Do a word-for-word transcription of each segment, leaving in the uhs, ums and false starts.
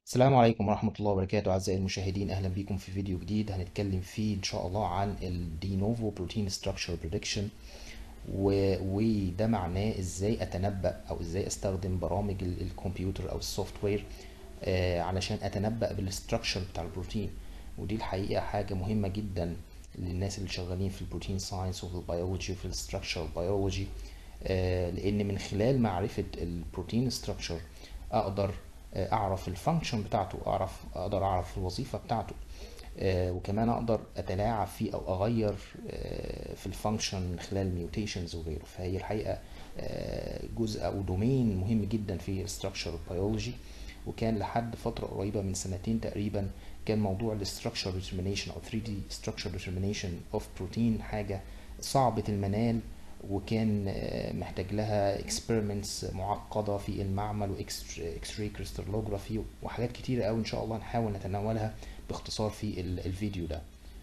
السلام عليكم ورحمة الله وبركاته أعزائي المشاهدين، أهلا بكم في فيديو جديد هنتكلم فيه إن شاء الله عن ال de novo protein structure prediction و... وده معناه إزاي أتنبأ أو إزاي أستخدم برامج ال- الكمبيوتر أو السوفت وير آه، علشان أتنبأ بالستراكشر بتاع البروتين. ودي الحقيقة حاجة مهمة جدا للناس اللي شغالين في البروتين ساينس وفي البيولوجي وفي الستراكشر بيولوجي، لأن من خلال معرفة البروتين ستراكشر أقدر آه، اعرف الفانكشن بتاعته، اعرف اقدر اعرف الوظيفه بتاعته، آه، وكمان اقدر اتلاعب فيه او اغير آه، في الفانكشن من خلال ميوتيشنز وغيره. فهي الحقيقه آه، جزء او دومين مهم جدا في structural biology. وكان لحد فتره قريبه من سنتين تقريبا كان موضوع الاستراكشر determination او ثري دي structure determination of protein حاجه صعبه المنال، وكان آه، محتاج لها experiments معقدة في المعمل واكس راي كريستالوجرافي وحاجات كتيرة قوي. ان شاء الله نحاول نتناولها باختصار في ال- الفيديو ده.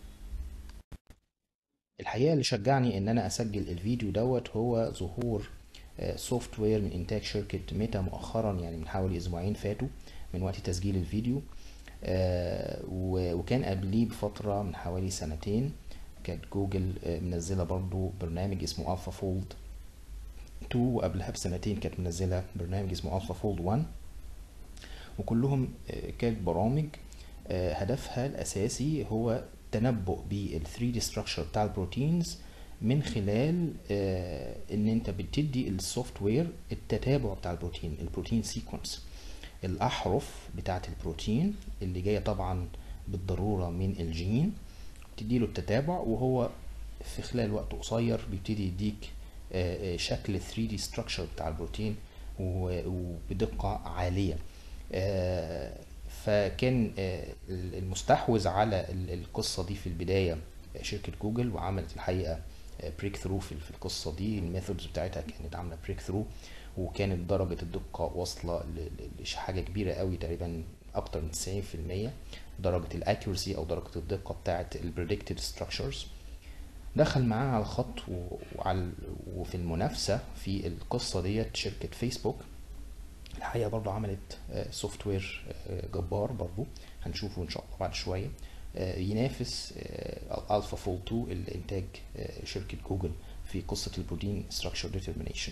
الحقيقة اللي شجعني ان انا اسجل الفيديو دوت هو ظهور سوفت وير من انتاج شركة ميتا مؤخرا، يعني من حوالي اسبوعين فاتوا من وقت تسجيل الفيديو. آه، و- وكان قبليه بفترة من حوالي سنتين كانت جوجل آه، منزلة برضو برنامج اسمه الفا فولد تو، وقبلها بسنتين كانت منزلة برنامج اسمه الفا فولد ون. وكلهم آه، كانت برامج آه، هدفها الأساسي هو تنبؤ بال ثري دي structure بتاع البروتينز من خلال آه، ان انت بتدي السوفت وير التتابع بتاع البروتين، البروتين سيكونس، الاحرف بتاعه البروتين اللي جايه طبعا بالضروره من الجين. تديله التتابع وهو في خلال وقت قصير بيبتدي يديك آه، آه، شكل ثري دي structure بتاع البروتين و- وبدقة عالية. آه، فكان آه، المستحوذ على ال- القصة دي في البداية شركة جوجل، وعملت الحقيقة بريك ثرو في في القصة دي. الميثودز بتاعتها كانت عاملة بريك ثرو، وكانت درجة الدقة واصلة ل- ل- لحاجة كبيرة قوي، تقريبا أكتر من تسعين في المية درجة الاكيورسي أو درجة الدقة بتاعت البريدكتد ستراكشرز. دخل معاه على الخط و- وعلى وفي المنافسة في القصة ديت شركة فيسبوك. الحقيقة برضو عملت سوفت وير جبار برضو، هنشوفه ان شاء الله بعد شوية، آه، ينافس الفا فول تو الانتاج آه، شركة جوجل في قصة البروتين ستراكشر ديترمينيشن.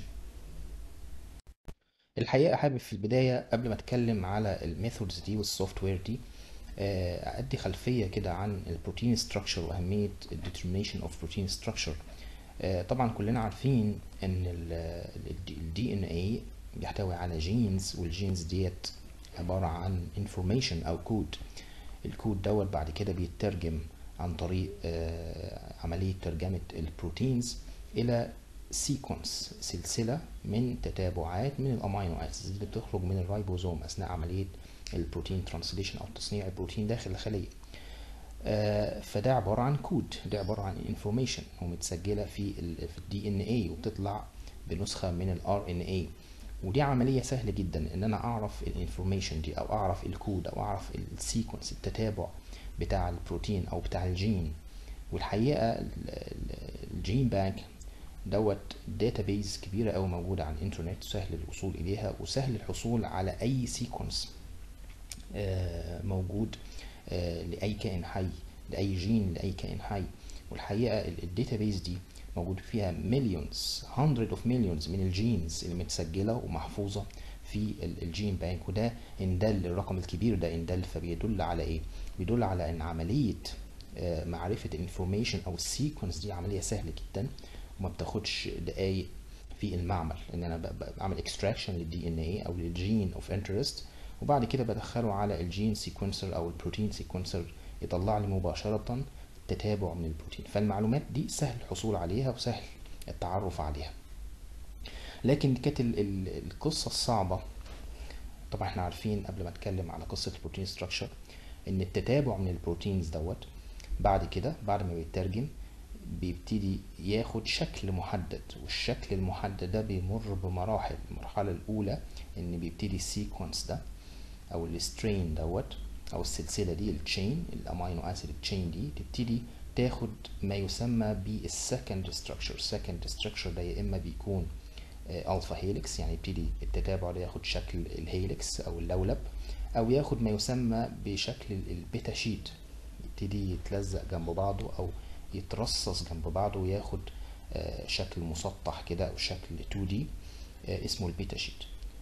الحقيقة حابب في البداية قبل ما اتكلم على الميثودز دي والسوفت وير دي آه، ادي خلفية كده عن البروتين ستراكشر واهمية الديترمينيشن اوف بروتين ستراكشر. طبعا كلنا عارفين ان الدي ان اي بيحتوي على جينز، والجينز ديت عبارة عن انفورميشن او كود. الكود دوت بعد كده بيترجم عن طريق آه، عملية ترجمة البروتينز إلى سيكونس، سلسلة من تتابعات من الأمينو أسيدز اللي بتخرج من الرايبوزوم أثناء عملية البروتين ترانسليشن أو تصنيع البروتين داخل الخلية. آه، فده عبارة عن كود، ده عبارة عن انفورميشن ومتسجلة في ال في الدي ان اي وبتطلع بنسخة من الار ان اي. ودي عملية سهلة جدا ان انا اعرف الانفورميشن دي او اعرف الكود او اعرف السيكونس، التتابع بتاع البروتين او بتاع الجين. والحقيقة ال- ال- الجين بانك دوت داتابيز كبيرة أوي موجودة على الإنترنت، سهل الوصول إليها وسهل الحصول على أي سيكونس موجود آه، لأي كائن حي، لأي جين لأي كائن حي. والحقيقة الداتابيز دي موجود فيها مليونز hundred of millions من الجينز اللي متسجلة ومحفوظة في ال- الجين بانك. وده إن دل الرقم الكبير ده إن دل فبيدل على إيه؟ بيدل على إن عملية آه، معرفة الانفورميشن أو السيكونس دي عملية سهلة جدا وما بتاخدش دقايق في المعمل. ان انا ب- ب- بعمل اكستراكشن للدي ان اي او للجين اوف انترست، وبعد كده بدخله على الجين سيكونسر او البروتين سيكونسر يطلع لي مباشرة تتابع من البروتين. فالمعلومات دي سهل الحصول عليها وسهل التعرف عليها. لكن كانت ال- ال- القصة الصعبة، طبعا احنا عارفين قبل ما اتكلم على قصة البروتين ستراكشر ان التتابع من البروتينز دوت بعد كده بعد ما بيترجم بيبتدي ياخد شكل محدد، والشكل المحدد ده بيمر بمراحل. المرحلة الأولى إن بيبتدي السيكونس ده أو السترين دوت أو السلسلة دي التشين الأمينو أسيد التشين دي تبتدي تاخد ما يسمى بالسكند ستراكشر. السكند ستراكشر ده يا إما بيكون الفا هيليكس، يعني يبتدي التتابع ده ياخد شكل الهيليكس او اللولب، او ياخد ما يسمى بشكل البيتا شيت، يبتدي يتلزق جنب بعضه او يترصص جنب بعضه وياخد شكل مسطح كده او شكل تو دي اسمه البيتا شيت.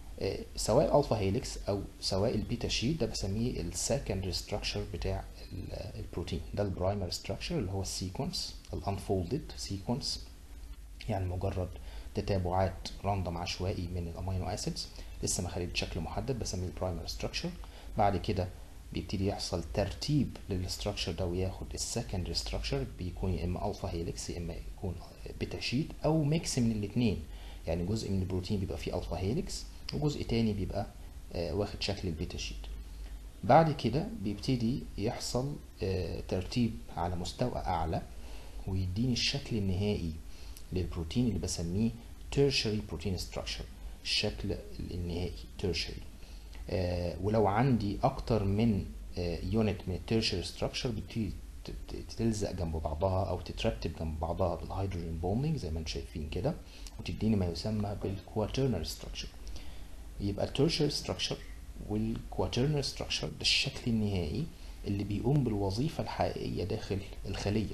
سواء الفا هيليكس او سواء البيتا شيت ده بسميه السكندري ستراكشر بتاع البروتين. ده البرايمري ستراكشر اللي هو السيكونس الانفولدد سيكونس، يعني مجرد تتابعات راندوم عشوائي من الامينو اسيدز لسه ما خدتش شكل محدد، بسميه البرايمري ستراكشر. بعد كده بيبتدي يحصل ترتيب للستراكشر ده وياخد السكندري ستراكشر، بيكون يا اما الفا هيليكس يا اما يكون بيتا شيت او ميكس من الاثنين. يعني جزء من البروتين بيبقى فيه الفا هيليكس وجزء تاني بيبقى آه واخد شكل البيتا شيت. بعد كده بيبتدي يحصل آه ترتيب على مستوى اعلى ويديني الشكل النهائي للبروتين اللي بسميه tertiary protein structure، الشكل النهائي tertiary. آه ولو عندي اكتر من يونت آه من التيرشري ستراكشر بتبتدي تلزق جنب بعضها او تترتب جنب بعضها بالهيدروجين بوندنج زي ما انتم شايفين كده، وتديني ما يسمى بالكواترنري ستراكشر. يبقى التيرشري ستراكشر والكواترنري ستراكشر ده الشكل النهائي اللي بيقوم بالوظيفة الحقيقية داخل الخلية.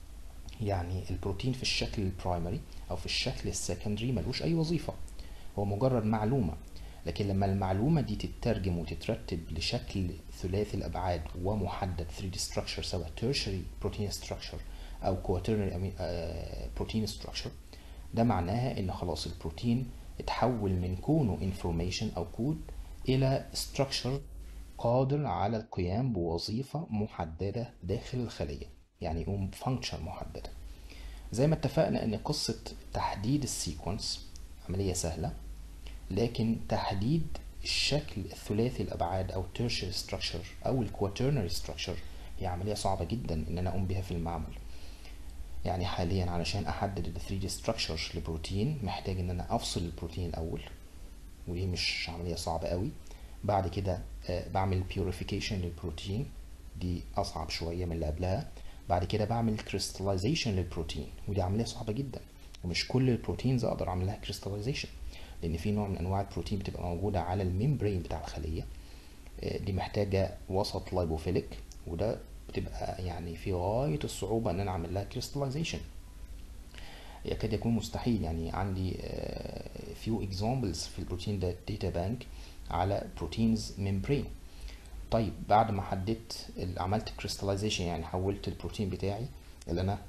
يعني البروتين في الشكل البرايمري او في الشكل السكندري ملوش اي وظيفة، هو مجرد معلومة. لكن لما المعلومة دي تترجم وتترتب لشكل ثلاثي الابعاد ومحدد ثري دي structure، سواء tertiary protein structure او quaternary protein structure، ده معناها ان خلاص البروتين اتحول من كونه information او كود الى structure قادر على القيام بوظيفة محددة داخل الخلية، يعني يقوم function محددة. زي ما اتفقنا ان قصة تحديد السيكونس عملية سهلة، لكن تحديد الشكل الثلاثي الابعاد او tertiary structure او الكواترنري structure هي عملية صعبة جدا ان انا اقوم بها في المعمل. يعني حاليا علشان احدد ال ثري دي structure لبروتين محتاج ان انا افصل البروتين الاول، ودي مش عملية صعبة قوي. بعد كده بعمل purification للبروتين، دي اصعب شوية من اللي قبلها. بعد كده بعمل crystallization للبروتين، ودي عملية صعبة جدا، ومش كل البروتينز اقدر اعمل لها crystallization، لان في نوع من انواع البروتين بتبقى موجودة على الممبرين بتاع الخلية، دي محتاجة وسط لايبوفيليك، وده بتبقى يعني في غاية الصعوبة ان انا اعمل لها crystallization، يكاد يكون مستحيل. يعني عندي few examples في البروتين ده داتا بانك على بروتينز ممبرين. طيب بعد ما حددت عملت كريستاليزيشن، يعني حولت البروتين بتاعي اللي انا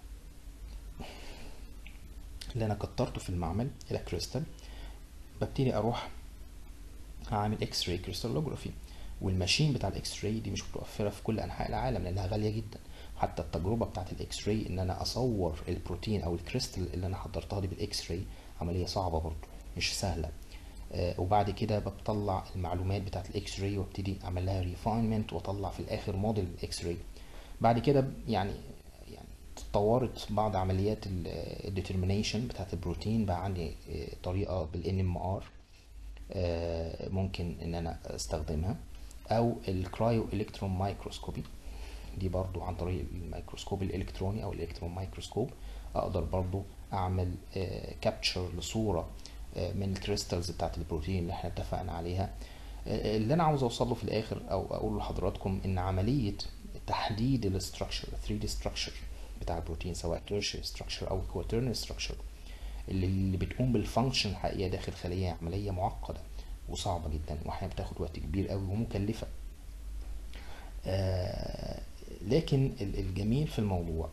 اللي انا كترته في المعمل الى كريستال، ببتدي اروح اعمل اكس راي كريستالوجرافي. والماشين بتاع الاكس راي دي مش متوفره في كل انحاء العالم لانها غاليه جدا. حتى التجربه بتاعت الاكس راي ان انا اصور البروتين او الكريستال اللي انا حضرتها دي بالاكس راي عمليه صعبه برضو، مش سهله. آه وبعد كده بطلع المعلومات بتاعت الاكس راي وابتدي اعمل لها ريفاينمنت واطلع في الاخر موديل اكس راي. بعد كده يعني يعني تطورت بعض عمليات الديترمينيشن بتاعت البروتين، بقى عندي آه طريقه بالان ام ار آه ممكن ان انا استخدمها، او الكرايو الكترون مايكروسكوبي، دي برضو عن طريق الميكروسكوب الالكتروني او الالكترون مايكروسكوب اقدر برضو اعمل كابتشر لصورة من الكريستالز بتاعت البروتين اللي احنا اتفقنا عليها. اللي انا عاوز اوصله في الاخر او اقول لحضراتكم ان عملية تحديد الاستراكشر ثري دي structure بتاع البروتين سواء tertiary structure او quaternary structure اللي, اللي بتقوم بالفانكشن الحقيقية داخل خلية عملية معقدة وصعبة جدا، واحيانا بتاخد وقت كبير قوي ومكلفة. آه لكن الجميل في الموضوع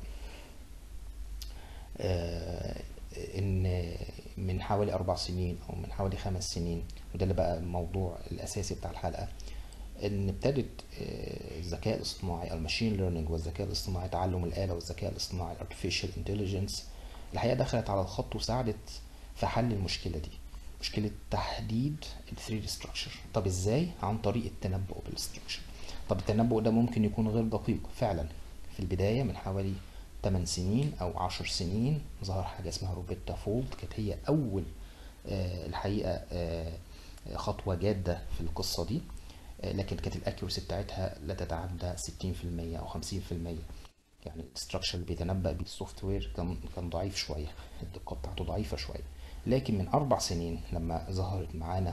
آه ان من حوالي اربع سنين او من حوالي خمس سنين، وده اللي بقى الموضوع الاساسي بتاع الحلقة، ان ابتدت آه الذكاء الاصطناعي الماشين ليرنينج والذكاء الاصطناعي تعلم الآلة والذكاء الاصطناعي الارتفيشال انتليجنس الحقيقة دخلت على الخط وساعدت في حل المشكلة دي، مشكلة تحديد ال ثري دي structure. طب ازاي؟ عن طريق التنبؤ بالستراكشر. طب التنبؤ ده ممكن يكون غير دقيق فعلا. في البداية من حوالي ثمان سنين او عشر سنين ظهر حاجة اسمها روبيتا فولد، كانت هي اول آه الحقيقة آه خطوة جادة في القصة دي، آه لكن كانت الاكيورسي بتاعتها لا تتعدى ستين في المية او خمسين في المية. يعني الستراكشر اللي بيتنبأ بيه السوفت وير كان كان ضعيف شوية، الدقة بتاعته ضعيفة شوية. لكن من اربع سنين لما ظهرت معانا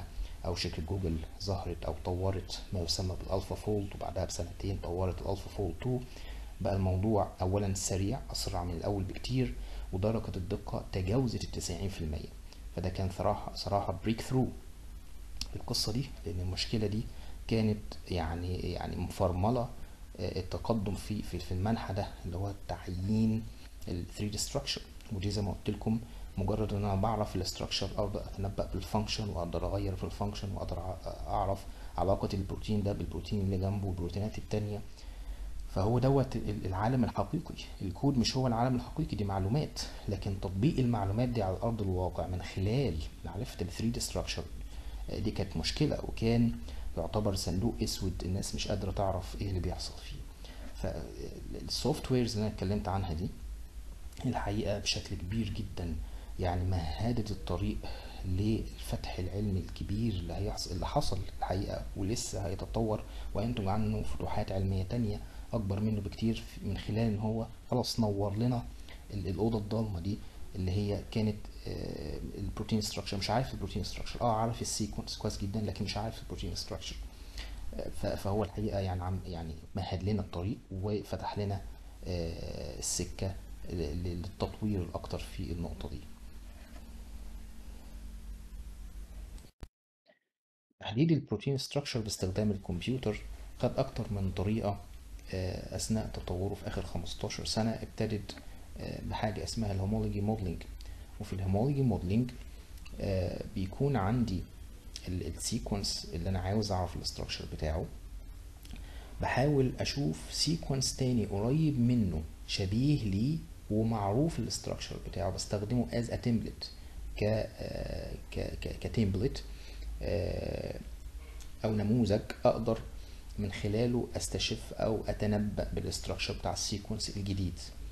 او شركة جوجل ظهرت او طورت ما يسمى بالالفا فولد، وبعدها بسنتين طورت الالفا فولد اتنين. بقى الموضوع اولا سريع، اسرع من الاول بكتير، ودرجة الدقة تجاوزت التسعين في المية. فده كان صراحة صراحة بريك ثرو القصة دي، لان المشكلة دي كانت يعني يعني مفرملة التقدم في في في المنحى ده اللي هو تعيين ال ثري دي structure. ودي زي ما قلت لكم مجرد ان انا بعرف الاستراكشر اقدر اتنبأ بالفانكشن، واقدر اغير في الفانكشن، واقدر اعرف علاقة البروتين ده بالبروتين اللي جنبه والبروتينات التانية. فهو دوت العالم الحقيقي. الكود مش هو العالم الحقيقي، دي معلومات، لكن تطبيق المعلومات دي على ارض الواقع من خلال معرفة ال ثري دي structure دي كانت مشكلة، وكان يعتبر صندوق اسود الناس مش قادرة تعرف ايه اللي بيحصل فيه. فالسوفت ويرز اللي انا اتكلمت عنها دي الحقيقة بشكل كبير جدا يعني مهدت الطريق للفتح العلمي الكبير اللي هيحصل اللي حصل الحقيقة، ولسه هيتطور وينتج عنه فتوحات علمية تانية أكبر منه بكتير، من خلال إن هو خلاص نور لنا الأوضة الضلمة دي اللي هي كانت البروتين ستراكشر. مش عارف البروتين ستراكشر، اه عارف السيكونس كويس جدا، لكن مش عارف البروتين ستراكشر. فهو الحقيقة يعني عم يعني مهد لنا الطريق وفتح لنا السكة للتطوير الأكتر في النقطة دي. تحديد البروتين ستراكشر باستخدام الكمبيوتر خد أكتر من طريقة أثناء تطوره في آخر خمستاشر سنة. ابتدت بحاجة اسمها الهومولوجي موديلنج. وفي الهومولوجي موديلنج بيكون عندي السيكونس اللي أنا عاوز أعرف الاستراكشر بتاعه، بحاول أشوف سيكونس تاني قريب منه شبيه ليه ومعروف الاستراكشر بتاعه، بستخدمه as a template ك ك ك كتمبلت او نموذج اقدر من خلاله استشف او اتنبأ بالاستراكشر بتاع السيكونس الجديد.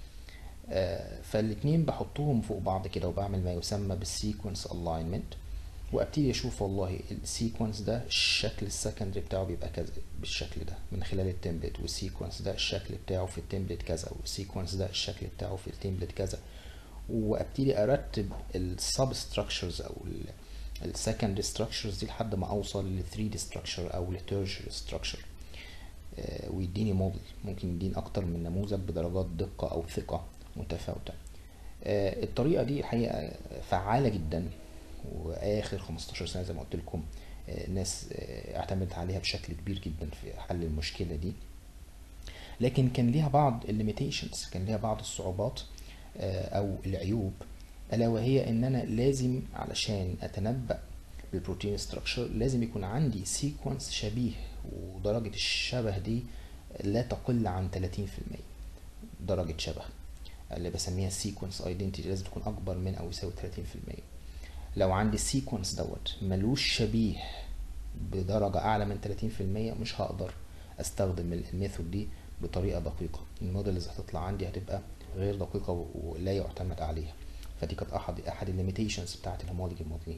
فالاتنين بحطهم فوق بعض كده وبعمل ما يسمى بالسيكونس الاينمنت، وابتدي اشوف والله السيكونس ده الشكل السكندري بتاعه بيبقى كذا بالشكل ده من خلال التمبلت، والسيكونس ده الشكل بتاعه في التمبلت كذا، والسيكونس ده الشكل بتاعه في التمبلت كذا. وابتدي ارتب السب ستراكشرز او السكندري ستراكشرز دي لحد ما اوصل ل ثري دي structure او ل tertiary structure. آه ويديني موديل، ممكن يديني اكتر من نموذج بدرجات دقة او ثقة متفاوتة. آه الطريقة دي الحقيقة فعالة جدا، واخر خمستاشر سنة زي ما قلت لكم آه الناس آه اعتمدت عليها بشكل كبير جدا في حل المشكلة دي. لكن كان ليها بعض الليميتيشنز، كان ليها بعض الصعوبات آه او العيوب، الا وهي ان انا لازم علشان اتنبأ بالبروتين ستراكشر لازم يكون عندي سيكونس شبيه، ودرجة الشبه دي لا تقل عن ثلاثين في المية. درجة شبه اللي بسميها سيكونس ايدنتيتي لازم تكون اكبر من او يساوي ثلاثين في المية. لو عندي السيكونس دوت ملوش شبيه بدرجة اعلى من ثلاثين في المية مش هقدر استخدم الميثود دي بطريقة دقيقة. الموديلز هتطلع عندي هتبقى غير دقيقة ولا يعتمد عليها. فدي كانت احد احد الليميتيشنز بتاعت الهومولوجي موديلنج.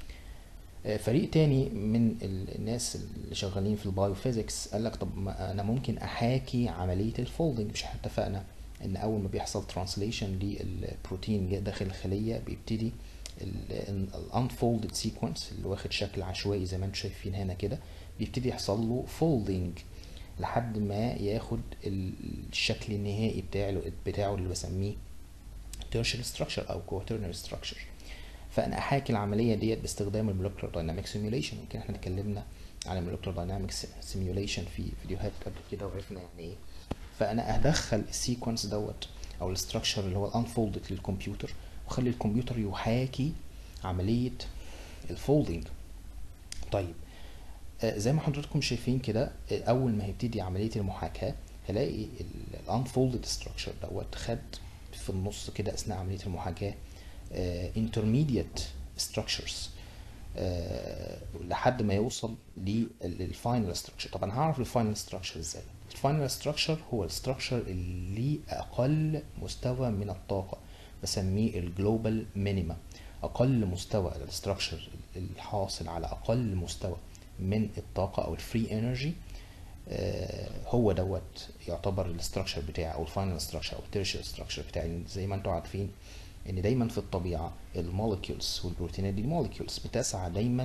فريق تاني من الناس اللي شغالين في البايوفيزيكس قال لك طب ما انا ممكن احاكي عمليه الفولدنج. مش احنا اتفقنا ان اول ما بيحصل ترانسليشن للبروتين داخل الخليه بيبتدي الانفولدد سيكونس اللي واخد شكل عشوائي زي ما انتم شايفين هنا كده، بيبتدي يحصل له فولدنج لحد ما ياخد الشكل النهائي بتاعه بتاعه اللي بسميه tertiary structure او quaternary structure. فانا احاكي العمليه ديت باستخدام المولكيولر دايناميك سيميوليشن. يمكن احنا اتكلمنا عن المولكيولر دايناميك سيميوليشن في فيديوهات قبل كده وعرفنا يعني ايه. فانا ادخل السيكونس دوت او الاستراكشر اللي هو الانفولدد للكمبيوتر، واخلي الكمبيوتر يحاكي عمليه الفولدنج. طيب آه زي ما حضراتكم شايفين كده، آه اول ما هيبتدي عمليه المحاكاه هلاقي الانفولدد ستراكشر دوت خد في النص كده اثناء عمليه المحاكاه Uh, intermediate structures uh, لحد ما يوصل للفاينل structure. طب انا هعرف الفاينل structure ازاي؟ الفاينل structure هو الستراكشر اللي اقل مستوى من الطاقه، بسميه الجلوبال مينيما. اقل مستوى الستراكشر الحاصل على اقل مستوى من الطاقه او الفري انرجي uh, هو دوت يعتبر الستراكشر بتاعي او الفاينل structure او التيرشيال structure بتاعي. زي ما انتم عارفين ان دايما في الطبيعه المولكيولز والبروتينات دي المولكيولز بتسعى دايما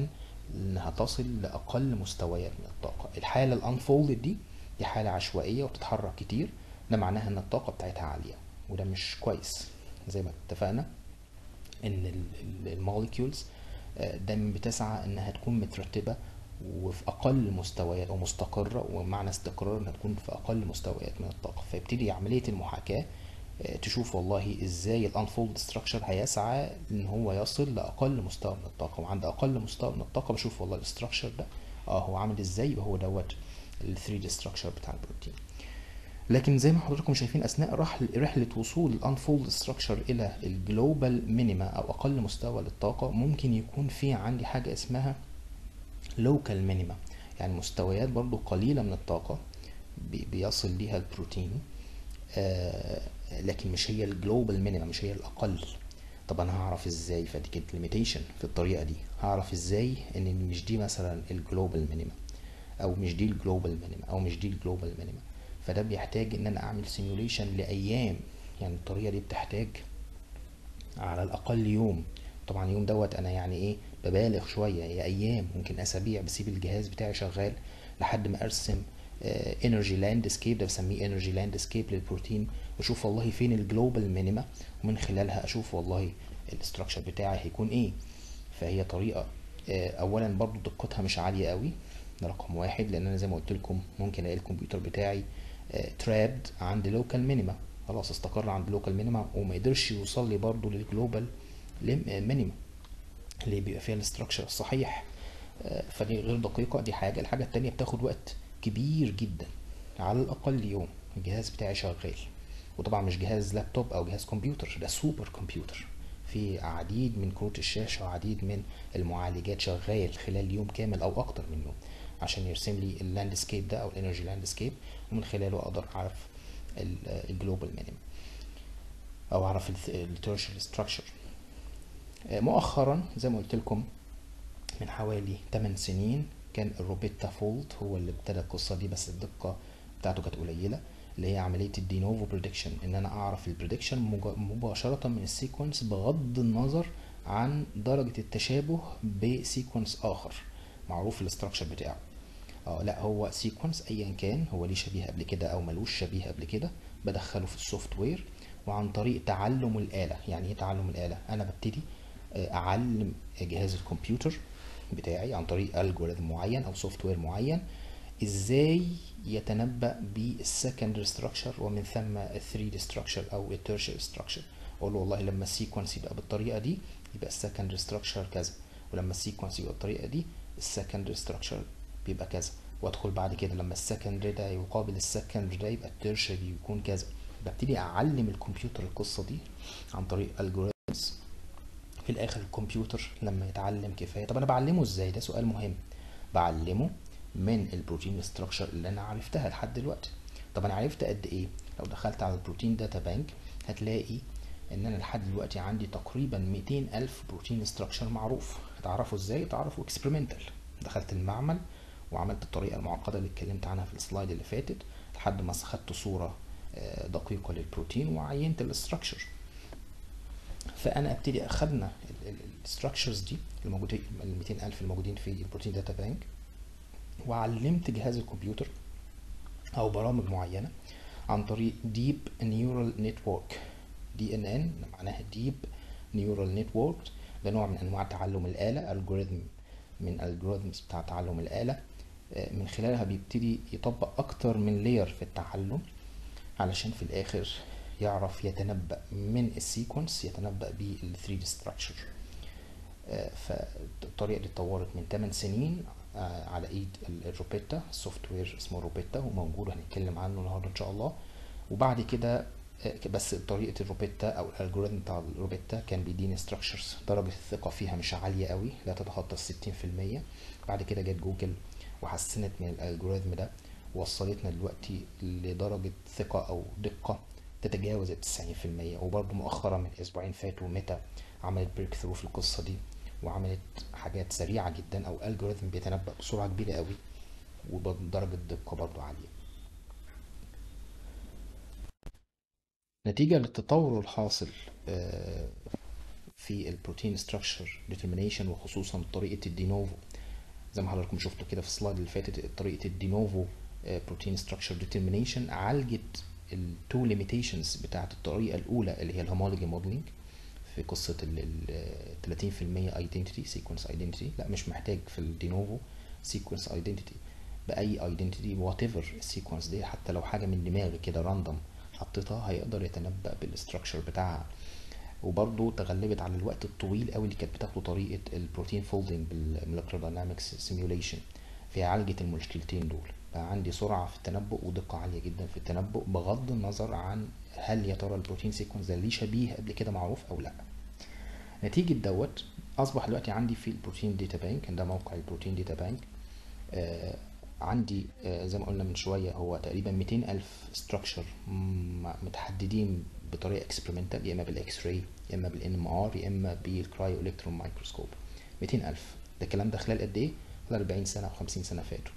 انها تصل لاقل مستويات من الطاقه. الحاله الانفولد دي دي حاله عشوائيه وبتتحرك كتير، ده معناها ان الطاقه بتاعتها عاليه، وده مش كويس. زي ما اتفقنا ان الموليكيولز دايما بتسعى انها تكون مترتبه وفي اقل مستويات او مستقره، ومعنى استقرار انها تكون في اقل مستويات من الطاقه. فيبتدي عمليه المحاكاه تشوف والله ازاي الانفولد ستراكشر هيسعى ان هو يصل لاقل مستوى من الطاقه، وعند اقل مستوى من الطاقه بشوف والله الاستراكشر ده اه هو عامل ازاي، وهو دوت ال ثري دي ستراكشر بتاع البروتين. لكن زي ما حضراتكم شايفين اثناء رحل رحله وصول الانفولد ستراكشر الى الجلوبال مينيما او اقل مستوى للطاقه، ممكن يكون في عندي حاجه اسمها لوكال مينيما، يعني مستويات برضو قليله من الطاقه بيصل ليها البروتين، آه لكن مش هي الجلوبال مينيما، مش هي الاقل. طب انا هعرف ازاي؟ فدي كانت ليميتيشن في الطريقه دي. هعرف ازاي ان مش دي مثلا الجلوبال مينيما، او مش دي الجلوبال مينيما، او مش دي الجلوبال مينيما؟ فده بيحتاج ان انا اعمل سيميوليشن لايام، يعني الطريقه دي بتحتاج على الاقل يوم. طبعا يوم دوت انا يعني ايه ببالغ شويه، هي ايام ممكن اسابيع بسيب الجهاز بتاعي شغال لحد ما ارسم انرجي لاندسكيب، ده بسميه انرجي لاندسكيب للبروتين، واشوف والله فين الجلوبال مينيما، ومن خلالها اشوف والله الاستراكشر بتاعي هيكون ايه. فهي طريقه اولا برضو دقتها مش عاليه قوي، ده رقم واحد، لان انا زي ما قلت لكم ممكن الاقي الكمبيوتر بتاعي ترابد عند لوكال مينيما، خلاص استقر عند لوكال مينيما، وما قدرش يوصل لي برضو للجلوبال مينيما اللي بيبقى فيها الاستراكشر الصحيح. فدي غير دقيقة، دي حاجة. الحاجة التانية بتاخد وقت كبير جدا، على الأقل يوم الجهاز بتاعي شغال. وطبعا مش جهاز لابتوب أو جهاز كمبيوتر، ده سوبر كمبيوتر في عديد من كروت الشاشة وعديد من المعالجات شغال خلال يوم كامل أو أكتر من يوم عشان يرسم لي اللاندسكيب ده أو الانرجي لاندسكيب، ومن خلاله أقدر أعرف الجلوبال مينيمم أو أعرف التيرشري ستراكشر. مؤخرا زي ما قلت لكم من حوالي ثماني سنين كان الروبيتا فولد هو اللي ابتدى القصه دي، بس الدقه بتاعته كانت قليله، اللي هي عمليه الدينوفو بريدكشن، ان انا اعرف البريدكشن مباشره من السيكونس بغض النظر عن درجه التشابه بسيكونس اخر معروف الاستراكشر بتاعه. اه لا، هو سيكونس ايا كان هو ليه شبيه قبل كده او ملوش شبيه قبل كده، بدخله في السوفت وير، وعن طريق تعلم الاله. يعني ايه تعلم الاله؟ انا ببتدي اعلم جهاز الكمبيوتر بتاعي عن طريق الجوريثم معين او سوفت وير معين ازاي يتنبأ بالسكندري ستراكشر، ومن ثم الثري دي ستراكشر او التيرشري ستراكشر. اقول له والله لما السيكونس يبقى بالطريقه دي يبقى السكندري ستراكشر كذا، ولما السيكونس يبقى بالطريقه دي السكندري ستراكشر بيبقى كذا، وادخل بعد كده لما السكندري ده يقابل السكندري ده يبقى التيرشري يكون كذا. ببتدي اعلم الكمبيوتر القصه دي عن طريق الجوريثمز. في الاخر الكمبيوتر لما يتعلم كفايه، طب انا بعلمه ازاي؟ ده سؤال مهم. بعلمه من البروتين ستراكشر اللي انا عرفتها لحد دلوقتي. طب انا عرفت قد ايه؟ لو دخلت على البروتين داتا بانك هتلاقي ان انا لحد دلوقتي عندي تقريبا مئتين الف بروتين ستراكشر معروف. هتعرفوا ازاي؟ تعرفوا اكسبيرمنتال، دخلت المعمل وعملت الطريقه المعقده اللي اتكلمت عنها في السلايد اللي فاتت لحد ما خدت صوره دقيقه للبروتين وعينت الاستراكشر. فانا ابتدي اخدنا الستراكشرز دي الموجودين، ال مئتين الف الموجودين في البروتين داتا بانك، وعلمت جهاز الكمبيوتر او برامج معينه عن طريق ديب نيورال نتورك. دي ان ان معناها ديب نيورال نتورك، ده نوع من انواع تعلم الاله، الجوريثم من الجوريثمز بتاع تعلم الاله. من خلالها بيبتدي يطبق اكتر من لاير في التعلم علشان في الاخر يعرف يتنبأ من السيكونس، يتنبأ بال ثري دي ستراكشر. فالطريقه دي اتطورت من ثماني سنين على ايد الروبيتا، سوفت وير اسمه روبيتا وموجود هنتكلم عنه النهارده ان شاء الله. وبعد كده بس طريقه الروبيتا او الالجوريثم بتاع الروبيتا كان بيديني ستراكشرز درجه الثقه فيها مش عاليه قوي، لا تتخطى ال ستين في المية. بعد كده جت جوجل وحسنت من الالجوريثم ده ووصلتنا دلوقتي لدرجه ثقه او دقه تتجاوز ال تسعين في المية. وبرضه مؤخرا من اسبوعين فاتوا ميتا عملت بريك ثرو في القصه دي وعملت حاجات سريعه جدا او الجوريثم بيتنبأ بسرعه كبيره قوي وبدرجه دقه برضه عاليه. نتيجه للتطور الحاصل في البروتين ستراكشر ديترمينيشن وخصوصا طريقه الدينوفو زي ما حضراتكم شفتوا كده في السلايد اللي فاتت، طريقه الدينوفو بروتين ستراكشر ديترمينيشن عالجت التو ليميتيشنز بتاعت الطريقه الاولى اللي هي الهومولوجي موديلنج في قصه ال ثلاثين في المية ايدنتيتي سيكونس ايدنتيتي. لا، مش محتاج في الدينوفو سيكونس ايدنتيتي باي ايدنتيتي وات ايفر السيكونس دي، حتى لو حاجه من دماغي كده راندوم حطيتها هيقدر يتنبأ بالاستراكشر بتاعها. وبرضه تغلبت على الوقت الطويل قوي اللي كانت بتاخده طريقه البروتين فولدنج بالمولكيولر داينامكس سيميوليشن في عالجه المشكلتين دول. بقى عندي سرعه في التنبؤ ودقه عاليه جدا في التنبؤ بغض النظر عن هل يا ترى البروتين سيكونس ده ليه شبيه قبل كده معروف او لا. نتيجه دوت اصبح دلوقتي عندي في البروتين داتا بانك، ده موقع البروتين داتا بانك. آه عندي آه زي ما قلنا من شويه هو تقريبا مئتين ألف ستراكشر متحددين بطريقه اكسبيرمنتال، يا اما بالاكس راي يا اما بالان ام ار يا اما بالكرايو الكترون مايكروسكوب. مئتين ألف ده الكلام ده خلال قد ايه؟ خلال أربعين سنه او خمسين سنه فاتوا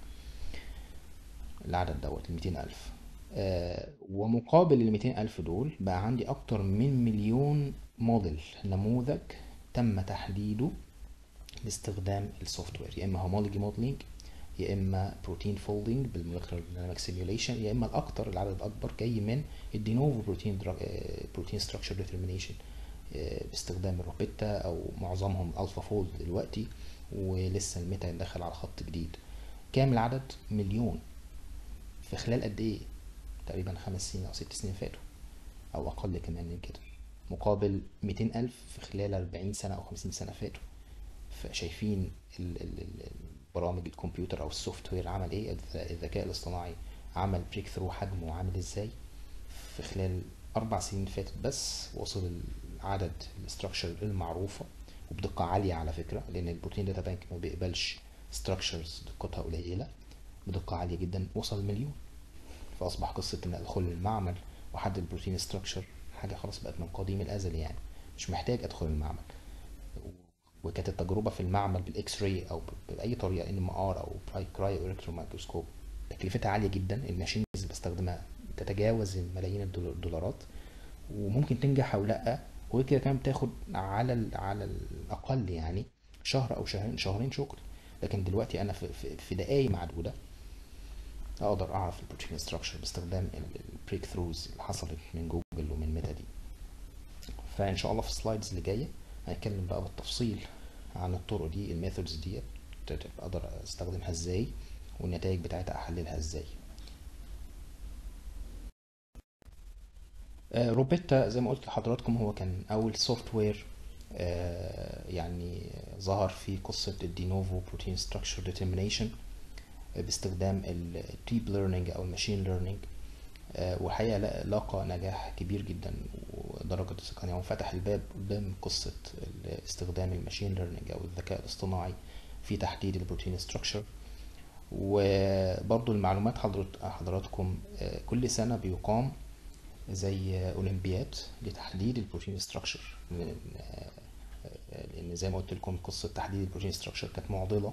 العدد دوت ال مئتين ألف. آه ومقابل ال مئتين ألف دول بقى عندي اكتر من مليون موديل، نموذج تم تحديده لاستخدام السوفت وير، يا اما هومولوجي موديلنج يا اما بروتين فولدنج بالمولكيولر دايناميك سيميوليشن، يا اما الاكثر العدد الاكبر جاي من الدينوفو بروتين بروتين ستراكشر ديترمينيشن باستخدام الروبيتا او معظمهم الفا فولد دلوقتي، ولسه الميتا داخل على خط جديد. كام العدد؟ مليون في خلال قد ايه؟ تقريبا خمس سنين او ست سنين فاتوا او اقل كمان من كده، مقابل مئتين ألف في خلال أربعين سنه او خمسين سنه فاتوا. فشايفين برامج الكمبيوتر او السوفت وير عمل ايه، الذكاء الاصطناعي عمل بريك ثرو حجمه عامل ازاي في خلال اربع سنين فاتت بس. وصل عدد الاستراكشر المعروفه وبدقه عاليه على فكره، لان البروتين داتا بانك ما بيقبلش ستراكشرز دقتها قليله، بدقه عاليه جدا وصل مليون. فاصبح قصه ان ادخل المعمل واحدد البروتين ستراكشر حاجه خلاص بقت من قديم الازل، يعني مش محتاج ادخل المعمل. وكانت التجربه في المعمل بالاكس راي او باي طريقه ان ام ار او كرايو الكترون مايكروسكوب تكلفتها عاليه جدا، الماشينز اللي بستخدمها تتجاوز ملايين الدولارات، وممكن تنجح او لا. وغير كده كمان بتاخد على على الاقل يعني شهر او شهرين شهرين شغل. لكن دلوقتي انا في, في, في دقائق معدوده اقدر اعرف البروتين ستراكشر باستخدام البريك ثروز اللي حصلت من جوجل ومن ميتا دي. فان شاء الله في السلايدز اللي جايه هنتكلم بقى بالتفصيل عن الطرق دي، الميثودز دي اقدر استخدمها ازاي والنتائج بتاعتها احللها ازاي. آه روبيتا زي ما قلت لحضراتكم هو كان اول سوفت وير آه يعني ظهر في قصه الدينوفو بروتين ستراكشر ديترمينيشن باستخدام الديب ليرنينج او الماشين ليرنينج. آه والحقيقه لاقى نجاح كبير جدا ودرجه التقنيه، وفتح الباب قدام قصه استخدام الماشين ليرنينج او الذكاء الاصطناعي في تحديد البروتين ستراكشر. وبرضو المعلومات حضرت حضراتكم آه كل سنه بيقام زي اولمبياد لتحديد البروتين ستراكشر، لان زي ما قلت لكم قصه تحديد البروتين ستراكشر كانت معضله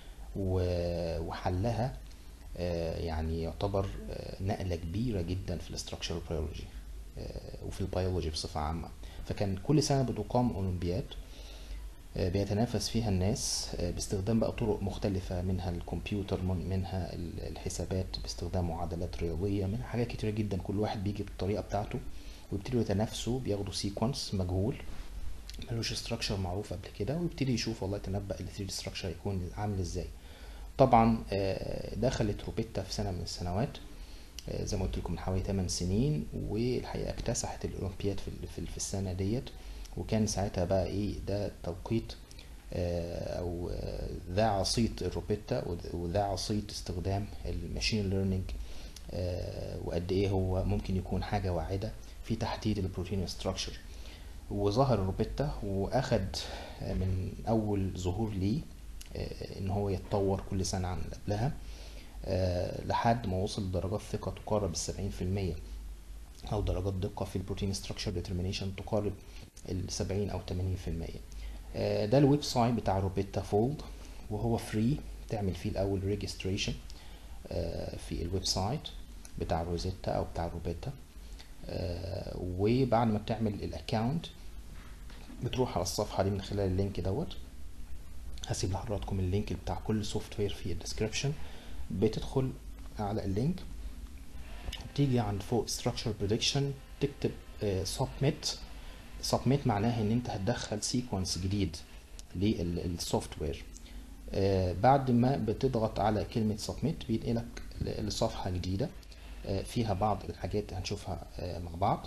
وحلها يعني يعتبر نقله كبيره جدا في الاستراكشر بيولوجي وفي البيولوجي بصفه عامه. فكان كل سنه بتقام اولمبياد بيتنافس فيها الناس باستخدام بقى طرق مختلفة، منها الكمبيوتر منها الحسابات باستخدام معادلات رياضية، منها حاجات كتيرة جدا. كل واحد بيجي بالطريقة بتاعته ويبتدوا يتنافسوا، بياخدوا سيكونس مجهول ملوش ستراكشر معروف قبل كده، ويبتدي يشوف والله يتنبأ ال ثري دي ستراكشر هيكون عامل ازاي. طبعا دخلت روبيتا في سنة من السنوات زي ما قلت لكم من حوالي ثماني سنين، والحقيقة اكتسحت الأولمبياد في السنة ديت. وكان ساعتها بقى ايه ده توقيت او ذا عصيت الروبيتا وذا عصيت استخدام الماشين ليرنينج، وقد ايه هو ممكن يكون حاجه واعده في تحديد البروتين ستراكشر. وظهر الروبيتا واخد من اول ظهور ليه ان هو يتطور كل سنه عن اللي قبلها لحد ما وصل لدرجات ثقه تقارب السبعين في المية، او درجات دقه في البروتين ستراكشر ديترمينيشن تقارب السبعين او تمانين في المية. ده الويب سايت بتاع روبيتا فولد، وهو فري تعمل فيه الاول ريجستريشن في الويب سايت بتاع روزيتا او بتاع روبيتا. وبعد ما بتعمل الاكونت بتروح على الصفحه دي من خلال اللينك دوت، هسيب لحضراتكم اللينك بتاع كل سوفت وير في الديسكريبشن. بتدخل على اللينك، بتيجي عند فوق structure prediction، تكتب submit. submit معناها ان انت هتدخل سيكونس جديد للسوفت وير. آه بعد ما بتضغط على كلمة submit بينقلك لصفحة جديدة آه فيها بعض الحاجات هنشوفها آه مع بعض.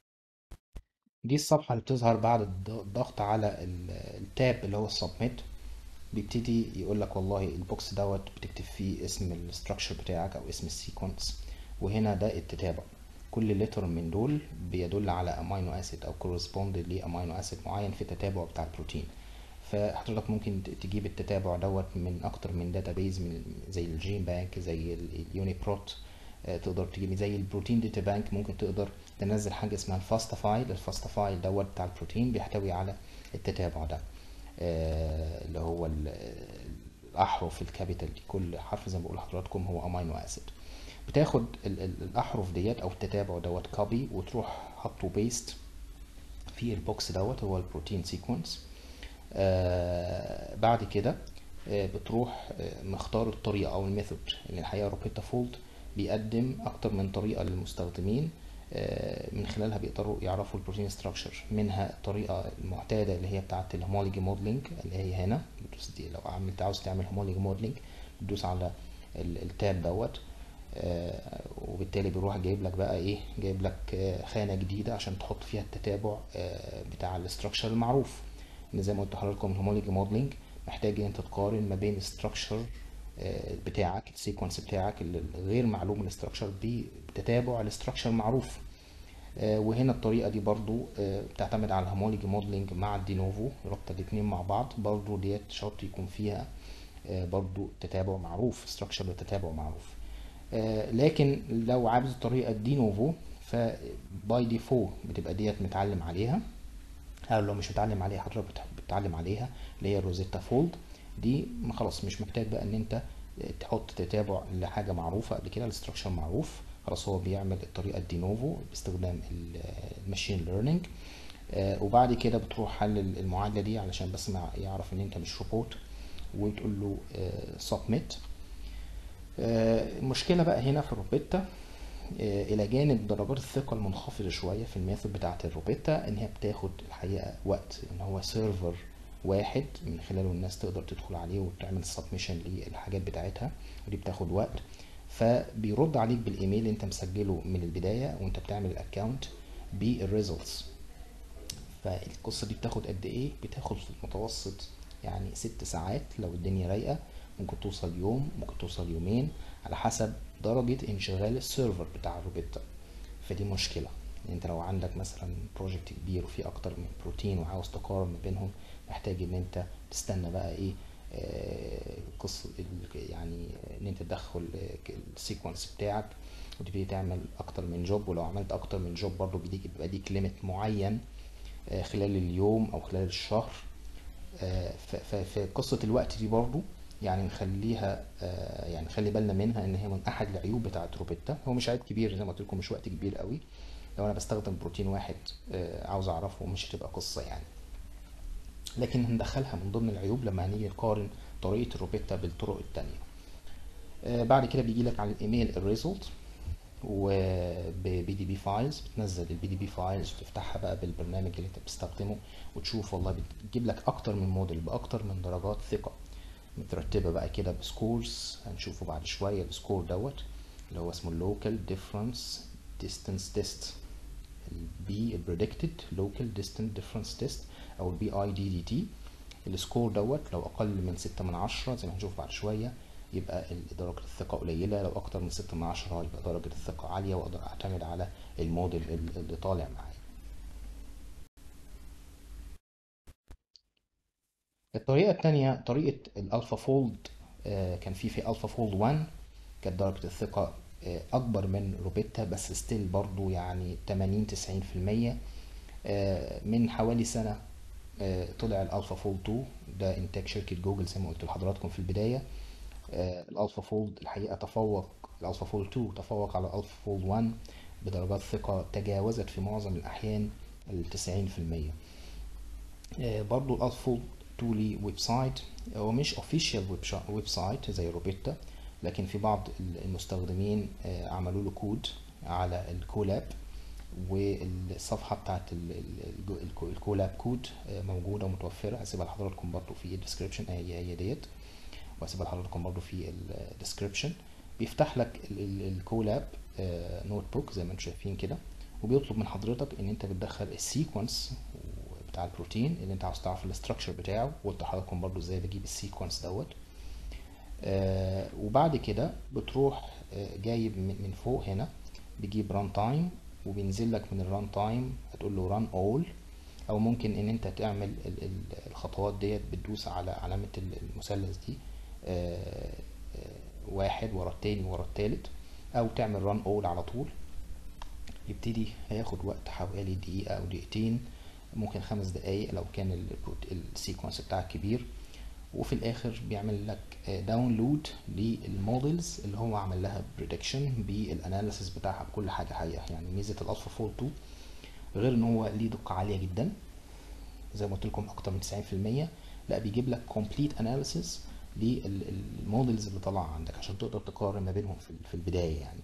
دي الصفحة اللي بتظهر بعد الضغط على التاب اللي هو submit. بيبتدي يقول لك والله البوكس دوت بتكتب فيه اسم الاستراكشر بتاعك او اسم السيكونس، وهنا ده التتابع. كل لتر من دول بيدل على امينو اسيد او كورسبوند لامينو اسيد معين في التتابع بتاع البروتين. فحضرتك ممكن تجيب التتابع دوت من اكتر من داتابيز، من زي الجين بانك، زي اليونيبروت. تقدر تجيب زي البروتين داتا بانك، ممكن تقدر تنزل حاجه اسمها الفاستا فايل. الفاستا فايل دوت بتاع البروتين بيحتوي على التتابع ده، اللي هو الاحرف الكابيتال دي. كل حرف زي ما بقول لحضراتكم هو امينو اسيد. بتاخد الاحرف ديت او التتابع دوت كوبي وتروح حاطه بيست في البوكس دوت، هو البروتين سيكونس. آه بعد كده آه بتروح آه مختار الطريقه او الميثود. اللي الحقيقه روبيتا فولد بيقدم اكتر من طريقه للمستخدمين من خلالها بيقدروا يعرفوا البروتين ستراكشر. منها الطريقه المعتاده اللي هي بتاعه الهومولوجي موديلنج، اللي هي هنا بتدوس دي. لو عملت عاوز تعمل هومولوجي موديلنج بتدوس على التاب دوت، وبالتالي بيروح جايب لك بقى ايه، جايب لك خانه جديده عشان تحط فيها التتابع بتاع الاستراكشر المعروف. ان زي ما قلت لحضراتكم الهومولوجي موديلنج محتاج ان انت تقارن ما بين الاستراكشر بتاعك، السيكونس بتاعك الغير معلوم الاستراكشر بتتابع الاستراكشر المعروف. وهنا الطريقه دي برضو بتعتمد على الهومولوجي موديلنج مع الدينوفو، ربط الاثنين مع بعض. برضو ديت شرط يكون فيها برضو تتابع معروف، استراكشر بتتابع معروف. لكن لو عاوز الطريقه الدينوفو فباي ديفو بتبقى ديت متعلم عليها، او لو مش متعلم عليها حضرتك بتتعلم عليها اللي هي روزيتا فولد دي. خلاص مش محتاج بقى ان انت تحط تتابع لحاجه معروفه قبل كده، الاستراكشر معروف خلاص. هو بيعمل الطريقه الدينوفو باستخدام الماشين ليرنينج. آه وبعد كده بتروح حل المعادله دي علشان بس ما يعرف ان انت مش روبوت، وتقول له آه سبميت. آه المشكله بقى هنا في الروبيتا آه الى جانب درجات الثقه المنخفضه شويه في الميثود بتاعه الروبيتا، ان هي بتاخد الحقيقه وقت. ان هو سيرفر واحد من خلاله الناس تقدر تدخل عليه وتعمل سبمشن للحاجات بتاعتها، ودي بتاخد وقت. فبيرد عليك بالايميل اللي انت مسجله من البدايه وانت بتعمل الاكونت بالريزلتس. فالقصه دي بتاخد قد ايه؟ بتاخد في المتوسط يعني ست ساعات لو الدنيا رايقه، ممكن توصل يوم، ممكن توصل يومين، على حسب درجه انشغال السيرفر بتاع الروبيتا. فدي مشكله. انت لو عندك مثلا بروجكت كبير وفيه اكتر من بروتين وعاوز تقارن ما بينهم، محتاج ان انت تستنى بقى ايه قصه يعني ان انت تدخل السيكونس بتاعك وتبتدي تعمل اكتر من جوب. ولو عملت اكتر من جوب برضو بيديك بيبقى ليك ليميت معين خلال اليوم او خلال الشهر. فقصه الوقت دي برضو يعني نخليها يعني نخلي بالنا منها، ان هي من احد العيوب بتاعه روبيتا. هو مش عيب كبير زي ما قلت لكم، مش وقت كبير قوي. لو انا بستخدم بروتين واحد عاوز اعرفه مش هتبقى قصه يعني، لكن هندخلها من ضمن العيوب لما هنيجي نقارن طريقه الروبيتا بالطرق التانية. بعد كده بيجي لك على الايميل الريزلت وبي دي بي فايلز. بتنزل البي دي بي فايلز وتفتحها بقى بالبرنامج اللي انت بتستخدمه وتشوف والله بتجيب لك اكتر من موديل باكتر من درجات ثقه مترتبه بقى كده بسكورز. هنشوفه بعد شويه السكور دوت اللي هو اسمه اللوكال ديفرنس ديستانس تيست، البي البريدكتد لوكال ديستانس ديفرنس تيست او البي اي دي دي تي. السكور دوت لو اقل من ستة من عشرة زي ما هنشوف بعد شويه يبقى درجة الثقة قليلة، لو أكتر من ستة من عشرة يبقى درجة الثقة عالية وأقدر أعتمد على الموديل اللي طالع معايا. الطريقة التانية طريقة الألفا فولد. كان في في ألفا فولد واحد كانت درجة الثقة أكبر من روبيتا، بس ستيل برضو يعني تمانين تسعين في المية. من حوالي سنة طلع الألفا فولد اتنين، ده إنتاج شركة جوجل زي ما قلت لحضراتكم في البداية. الالفا فولد الحقيقه تفوق، الالفا فولد اتنين تفوق على الالفا فولد واحد بدرجات ثقه تجاوزت في معظم الاحيان ال تسعين في المية. برضو الالفا فولد تو لي ويب سايت، هو مش اوفيشال ويب سايت زي روبيتا، لكن في بعض المستخدمين عملوا له كود على الكولاب، والصفحه بتاعت الكولاب كود موجوده ومتوفره، هسيبها لحضراتكم برضو في الديسكربشن، هي هي ديت، وهسيبها لحضراتكم برضو في الديسكربشن. بيفتح لك الكولاب نوت بوك زي ما انتم شايفين كده، وبيطلب من حضرتك ان انت بتدخل السيكونس بتاع البروتين اللي انت عاوز تعرف الاستراكشر بتاعه، وقلت لحضراتكم برضو ازاي بجيب السيكونس دوت. آه وبعد كده بتروح آه جايب من فوق هنا، بيجيب ران تايم، وبينزل لك من الران تايم هتقول له ران اول، او ممكن ان انت تعمل الخطوات ديت بتدوس على علامة المثلث دي آه آه واحد ورا التاني ورا التالت، او تعمل ران اول على طول. يبتدي هياخد وقت حوالي دقيقة او دقيقتين، ممكن خمس دقايق لو كان السيكونس بتاعك كبير. وفي الاخر بيعمل لك داونلود للمودلز اللي هو عمل لها بريدكشن بالاناليسيس بتاعها بكل حاجه حقيقه. يعني ميزه الالفا فولد اتنين غير ان هو ليه دقه عاليه جدا زي ما قلت لكم اكتر من تسعين في المية، لا بيجيب لك كومبليت اناليسيس للمودلز اللي طالعه عندك عشان تقدر تقارن ما بينهم في البدايه. يعني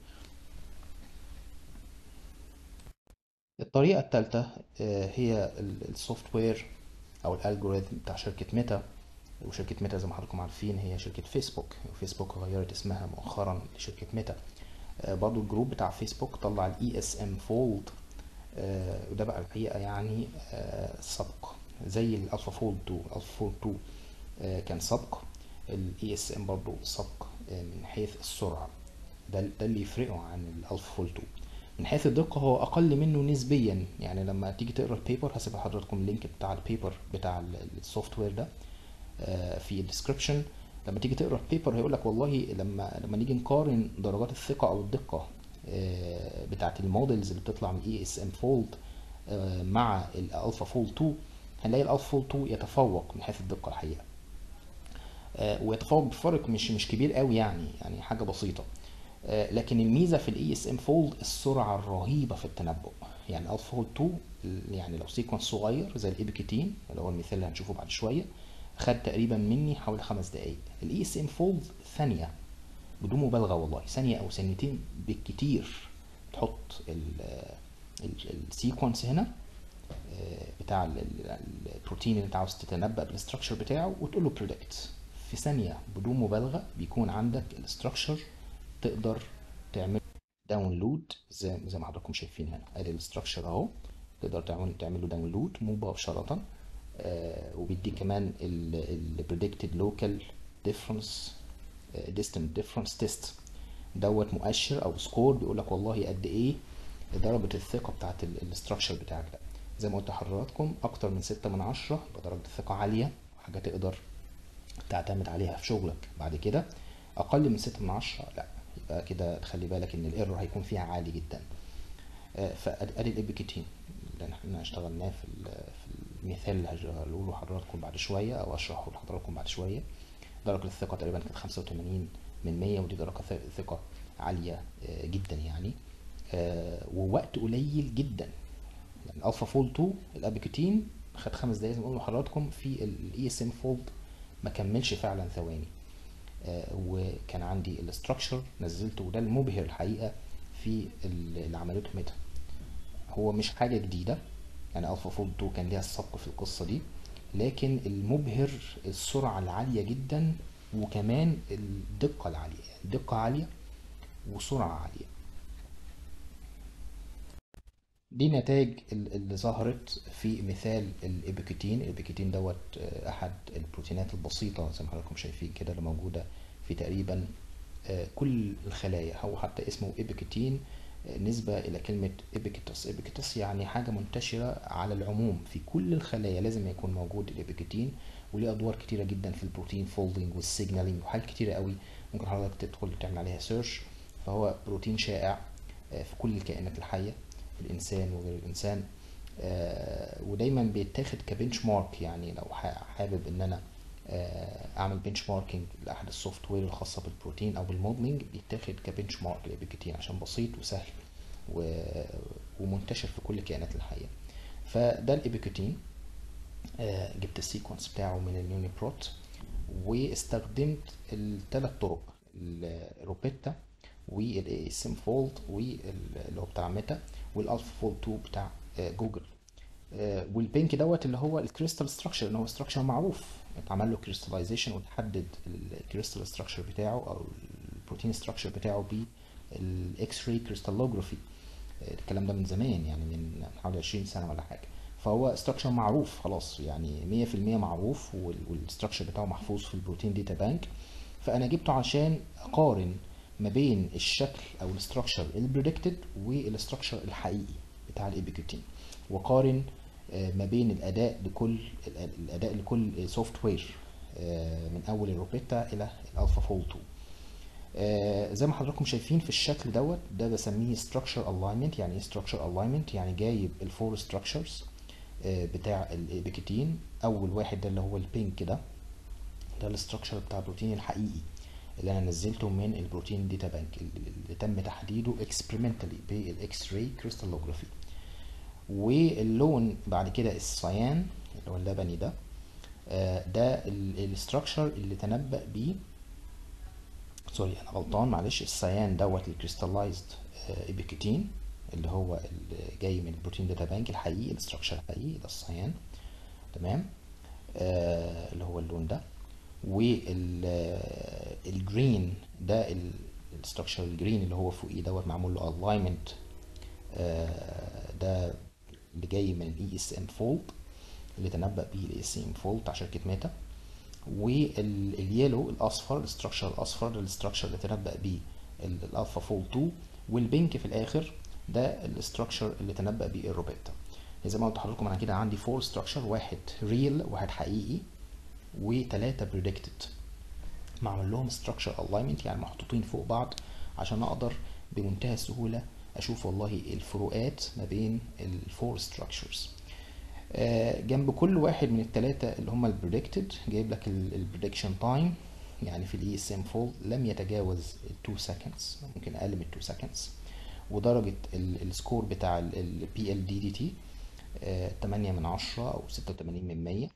الطريقه الثالثه هي السوفت وير او الالجوريثم بتاع شركه ميتا. وشركة ميتا زي ما حضراتكم عارفين هي شركة فيسبوك، وفيسبوك غيرت اسمها مؤخرا لشركة ميتا. آه برضو الجروب بتاع فيسبوك طلع الاي اس ام فولد، وده بقى الحقيقة يعني آه سبق زي الالفا فولد اتنين. الالفا فولد اتنين آه كان سبق، الاي اس ام برضو سبق آه من حيث السرعة، ده ده اللي يفرقه عن الالفا فولد اتنين. من حيث الدقة هو أقل منه نسبيا، يعني لما تيجي تقرا البيبر، هسيب لحضراتكم اللينك بتاع البيبر بتاع السوفت وير ده في الديسكربشن. لما تيجي تقرا البيبر هيقول لك والله لما لما نيجي نقارن درجات الثقه او الدقه بتاعه المودلز اللي بتطلع من اي اس ام فولد مع الالفا فولد اتنين، هنلاقي الالفا فولد اتنين يتفوق من حيث الدقه الحقيقه، ويتفوق بفرق مش مش كبير قوي، يعني يعني حاجه بسيطه. لكن الميزه في الاي اس ام فولد السرعه الرهيبه في التنبؤ. يعني الالفا فولد اتنين يعني لو سيكونس صغير زي الايبيكيتين اللي هو المثال اللي هنشوفه بعد شويه خد تقريبا مني حوالي خمس دقايق. الاي اس ام فولد ثانيه بدون مبالغه، والله ثانيه او ثانيتين بالكتير. تحط السيكونس هنا بتاع البروتين اللي انت عاوز تتنبأ بالاستراكشر بتاعه وتقول له بريدكت، في ثانيه بدون مبالغه بيكون عندك الاستراكشر تقدر تعمل داونلود زي زي ما حضراتكم شايفين هنا. ادي الاستراكشر اهو، تقدر تعمل تعمل له داونلود مباشره. آه وبيديك كمان ال predicted local difference uh, distant difference test دوت مؤشر او سكور بيقول لك والله قد ايه درجه الثقه بتاعت الاستراكشر بتاعك ده. زي ما قلت لحضراتكم اكتر من ستة من عشرة يبقى درجه الثقه عاليه، حاجه تقدر تعتمد عليها في شغلك بعد كده. اقل من ستة من عشرة لا، يبقى كده تخلي بالك ان الايرور هيكون فيها عالي جدا. آه فادي الايبيكيتين اللي احنا اشتغلناه في المثال اللي هقوله لحضراتكم بعد شويه او اشرحه لحضراتكم بعد شويه. درجه الثقه تقريبا كانت خمسة وتمانين من مية، ودي درجه ثقه عاليه جدا يعني، ووقت قليل جدا. يعني الالفا فولد اتنين الابيكوتين خد خمس دقايق زي ما قلنا لحضراتكم، في الاي اس ام فولد ما كملش فعلا ثواني. وكان عندي الاستراكشر نزلته، وده المبهر الحقيقه في اللي عملته ميتا. هو مش حاجه جديده، يعني الفا فولد اتنين كان ليها السبق في القصه دي، لكن المبهر السرعه العاليه جدا، وكمان الدقه العاليه، دقه عاليه وسرعه عاليه. دي نتائج اللي ظهرت في مثال الابيكوتين. الابيكوتين دوت احد البروتينات البسيطه زي ما حضراتكم شايفين كده، اللي موجوده في تقريبا كل الخلايا. هو حتى اسمه ابيكوتين نسبة إلى كلمة إبيكيتوس. إبيكيتوس يعني حاجة منتشرة على العموم في كل الخلايا، لازم يكون موجود الإبيكوتين، وليه أدوار كتيرة جدا في البروتين فولدنج والسيجنالينج وحاجات كتيرة قوي ممكن حضرتك تدخل تعمل عليها سيرش. فهو بروتين شائع في كل الكائنات الحية، في الإنسان وغير الإنسان، ودايما بيتاخد كبنش مارك. يعني لو حابب إن أنا اعمل بنش ماركينج لاحد السوفت وير الخاصه بالبروتين او بالموديلنج، بيتاخد كبنش مارك للابيكوتين عشان بسيط وسهل و... ومنتشر في كل الكائنات الحيه. فده الابيكوتين. آه، جبت السيكونس بتاعه من اليونيبروت، واستخدمت الثلاث طرق، الروبيتا والاي اس ام فولد واللي هو بتاع ميتا والالفا فولد اتنين بتاع آه، جوجل. آه، والبينك دوت اللي هو الكريستال ستراكشر، ان هو ستراكشر معروف اتعمل له كريستاليزيشن وتحدد الكريستال ستراكشر بتاعه او البروتين ستراكشر بتاعه بالاكس راي كريستالوجرافي. الكلام ده من زمان، يعني من حوالي عشرين سنه ولا حاجه. فهو ستراكشر معروف خلاص، يعني مية في المية معروف، والستراكشر بتاعه محفوظ في البروتين داتا بانك. فانا جبته عشان اقارن ما بين الشكل او الستراكشر البريدكتد والستراكشر الحقيقي بتاع الابيكوتين، وقارن آه، ما بين الاداء لكل الاداء لكل سوفت وير من اول الروبيتا الى الالفا فولد اتنين. آه، زي ما حضراتكم شايفين في الشكل دوت، ده بسميه structure alignment. يعني ايه structure alignment؟ يعني جايب الفور structures آه، بتاع الابيكتين. اول واحد ده اللي هو البينك ده، ده الاستراكشر بتاع البروتين الحقيقي اللي انا نزلته من البروتين داتا بانك، اللي تم تحديده experimentally بالاكس راي كريستالوجرافي. واللون بعد كده الصيان اللي هو اللبني ده، آه، ده الاستراكشر اللي تنبأ بيه، سوري انا غلطان معلش، الصيان دوت الكريستاللايزد ايبيكوتين اللي هو اللي جاي من البروتين داتا بانك الحقيقي، الاستراكشر الحقيقي ده الصيان. تمام. آه اللي هو اللون ده. والجرين ده الاستراكشر الجرين اللي هو فوقيه دوت معمول له الاينمنت، آه ده اللي جاي من الاي اس ام فولد، اللي تنبأ بيه الاي اس ام فولد بتاع شركه ميتا. واليالو الاصفر الاستراكشر الاصفر الاستراكشر اللي تنبأ بيه الالفا فولد اتنين. والبينك في الاخر ده الاستراكشر اللي تنبأ بيه الروبيتا. زي ما قلت لحضراتكم انا كده عندي فور ستراكشر، واحد ريل واحد حقيقي وثلاثه بريدكتد، معمول لهم ستراكشر الاينمنت، يعني محطوطين فوق بعض عشان اقدر بمنتهى السهوله اشوف والله الفروقات ما بين الفور ستراكشرز. جنب كل واحد من الثلاثه اللي هم البريدكتد جايب لك البريدكشن تايم، يعني في الاي اس ام فولد لم يتجاوز اتنين سكندز، ممكن اقل من اتنين سكندز. ودرجه السكور بتاع البي ال دي دي تي تمانية من عشرة او ستة وتمانين من مية.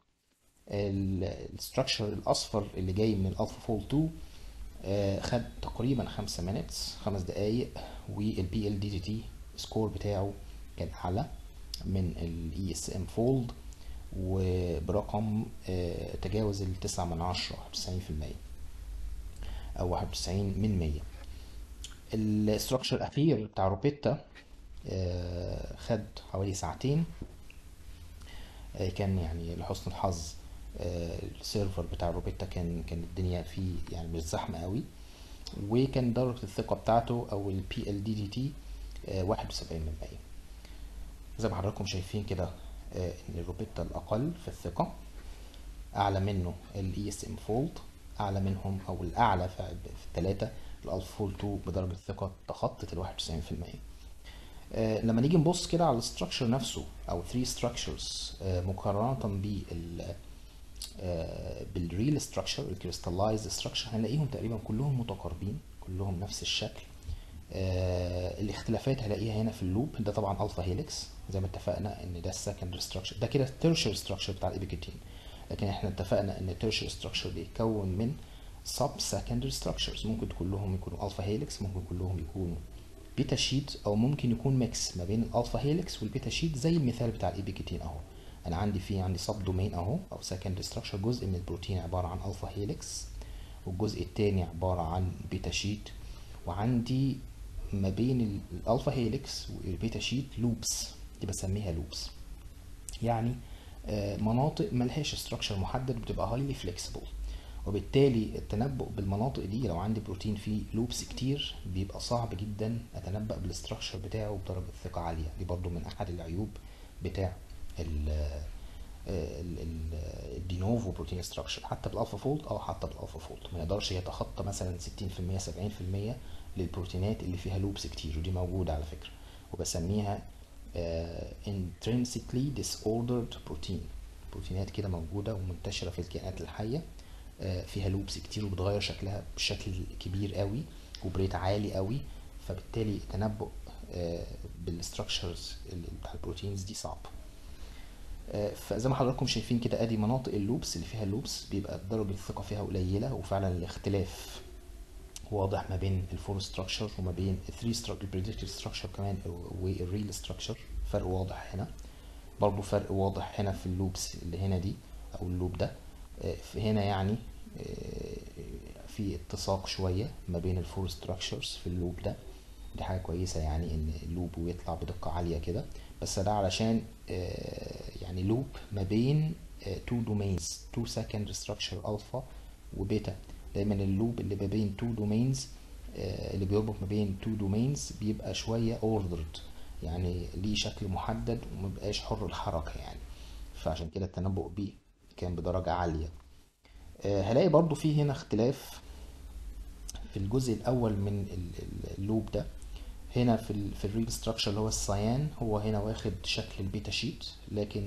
الستراكشر الاصفر اللي جاي من الالفا فولد اتنين آه، خد تقريبا خمسة مينتس، خمس دقايق، والبي ال دي دي تي سكور بتاعه كان اعلى من الاي اس ام فولد وبرقم آه، تجاوز التسعة من عشرة، واحد وتسعين في المية او واحد وتسعين من مية. الستراكشر الاخير بتاع روبيتا آه، خد حوالي ساعتين. آه، كان يعني لحسن الحظ آه، السيرفر بتاع روبيتا كان كان الدنيا فيه يعني مش زحمه قوي، وكان درجه الثقه بتاعته او البي ال دي دي تي واحد وسبعين من مية. زي ما حضراتكم شايفين كده آه، ان الروبيتا الاقل في الثقه، اعلى منه الاي اس ام فولد، اعلى منهم او الاعلى في الثلاثه الالفا فولد اتنين بدرجه الثقه تخطت ال واحد وتسعين في المية. آه، لما نيجي نبص كده على الستراكشر نفسه او ثلاثة ستراكشرز مقارنه بال بالريل ستراكشر الكريستاللايزد ستراكشر، هنلاقيهم تقريبا كلهم متقاربين، كلهم نفس الشكل. آه الاختلافات هلاقيها هنا في اللوب، ده طبعا الفا هيليكس زي ما اتفقنا ان ده السكندري ستراكشر، ده كده التيرشر ستراكشر بتاع الابيكوتين. لكن احنا اتفقنا ان التيرشر ستراكشر بيتكون من سب سكندري ستراكشرز، ممكن كلهم يكونوا الفا هيليكس، ممكن كلهم يكونوا بيتا شيت، او ممكن يكون ميكس ما بين الالفا هيليكس والبيتا شيت زي المثال بتاع الابيكوتين اهو. انا عندي في عندي سب دومين اهو او سكندري ستراكشر، جزء من البروتين عباره عن الفا هيليكس والجزء الثاني عباره عن بيتا شيت، وعندي ما بين الالفا هيليكس والبيتا شيت لوبس، دي بسميها لوبس، يعني مناطق ملهاش ستراكشر محدد، بتبقى هايلي فليكسبل. وبالتالي التنبؤ بالمناطق دي لو عندي بروتين فيه لوبس كتير بيبقى صعب جدا اتنبأ بالاستراكشر بتاعه بدرجة ثقة عالية. دي برضو من احد العيوب بتاع الدينوفو بروتين ستراكشر، حتى بالالفا فولد او حتى بالالفا فولد ما يقدرش يتخطى مثلا ستين في المية سبعين في المية للبروتينات اللي فيها لوبس كتير، ودي موجودة على فكرة، وبسميها uh, intrinsically disordered protein. بروتينات كده موجودة ومنتشرة في الكائنات الحية uh, فيها لوبس كتير وبتغير شكلها بشكل كبير قوي وبريت عالي قوي، فبالتالي التنبؤ uh, بالستراكشرز بتاع البروتينز دي صعب. فزي ما حضراتكم شايفين كده ادي مناطق اللوبس اللي فيها اللوبس بيبقى درجة الثقة فيها قليلة، وفعلا الاختلاف واضح ما بين الفور ستراكشر وما بين الثري ستراكشر البريدكتيف ستراكشر كمان والريل ستراكشر. فرق واضح هنا، برضو فرق واضح هنا في اللوبس اللي هنا دي او اللوب ده. في هنا يعني في اتساق شوية ما بين الفور ستراكشرز في اللوب ده، دي حاجة كويسة يعني ان اللوب ويطلع بدقة عالية كده. بس ده علشان يعني لوب ما بين تو دومينز، تو سكند ستراكشر الفا وبيتا. دايما اللوب اللي ما بين تو دومينز اللي بيربط ما بين تو دومينز بيبقى شوية اوردرد، يعني ليه شكل محدد ومبقاش حر الحركة يعني، فعشان كده التنبؤ بيه كان بدرجة عالية. هلاقي برضو فيه هنا اختلاف في الجزء الاول من اللوب ده. هنا في ال في الريل ستراكشر اللي هو الصيان، هو هنا واخد شكل البيتا شيت، لكن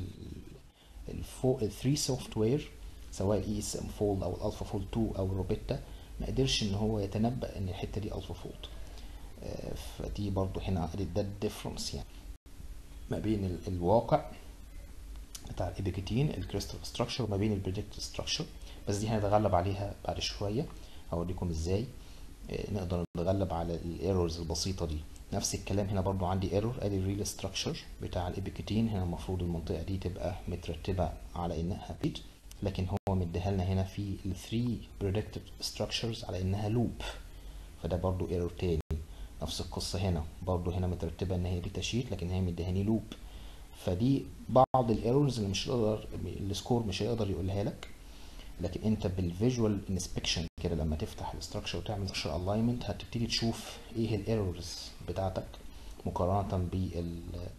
الثري سوفت وير سواء الاي اس ام فولد او الالفا فولد تو او الروبيتا ما قدرش ان هو يتنبأ ان الحته دي الفا فولد. فدي برضو هنا ده الديفرنس يعني ما بين ال الواقع بتاع الابيكتين الكريستال ستراكشر وما بين البريدكت ستراكشر. بس دي هنتغلب عليها بعد شويه، هوريكم ازاي نقدر نتغلب على الايرورز البسيطه دي. نفس الكلام هنا برضو عندي ايرور، ادي الريل ستراكشر بتاع الابيكتين. هنا المفروض المنطقه دي تبقى مترتبه على انها بيت، لكن هو مديها لنا هنا في الثري بريدكتيف ستراكشرز على انها لوب، فده برضو ايرور تاني. نفس القصه هنا برضو هنا مترتبه ان هي بيتا شيت، لكن هي مديهاني لوب. فدي بعض الايرورز اللي مش هيقدر السكور مش هيقدر يقولها لك، لكن انت بالفيجوال انسبكشن كده لما تفتح الاستراكشر وتعمل ستراكشر الاينمنت هتبتدي تشوف ايه الايرورز بتاعتك مقارنه بال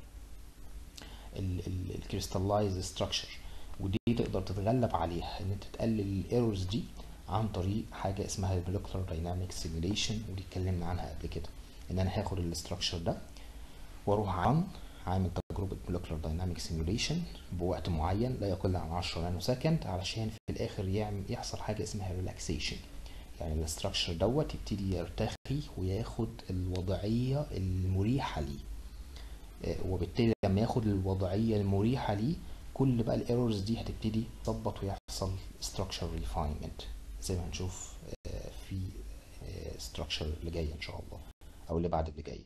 الكريستاللايز ستراكشر، ودي تقدر تتغلب عليها ان انت تقلل الايرورز دي عن طريق حاجه اسمها المولكيولار دايناميك سيميوليشن، ودي اتكلمنا عنها قبل كده. ان انا هاخد الاستراكشر ده واروح عن عامل تجربة molecular dynamic simulation بوقت معين لا يقل عن عشرة نانو سكند، علشان في الآخر يعمل يحصل حاجة اسمها relaxation، يعني الاستراكشر دوت يبتدي يرتخي وياخد الوضعية المريحة ليه. وبالتالي لما ياخد الوضعية المريحة ليه كل بقى الايرورز دي هتبتدي تظبط ويحصل structure refinement زي ما هنشوف في structure اللي جاي ان شاء الله او اللي بعد اللي جاي.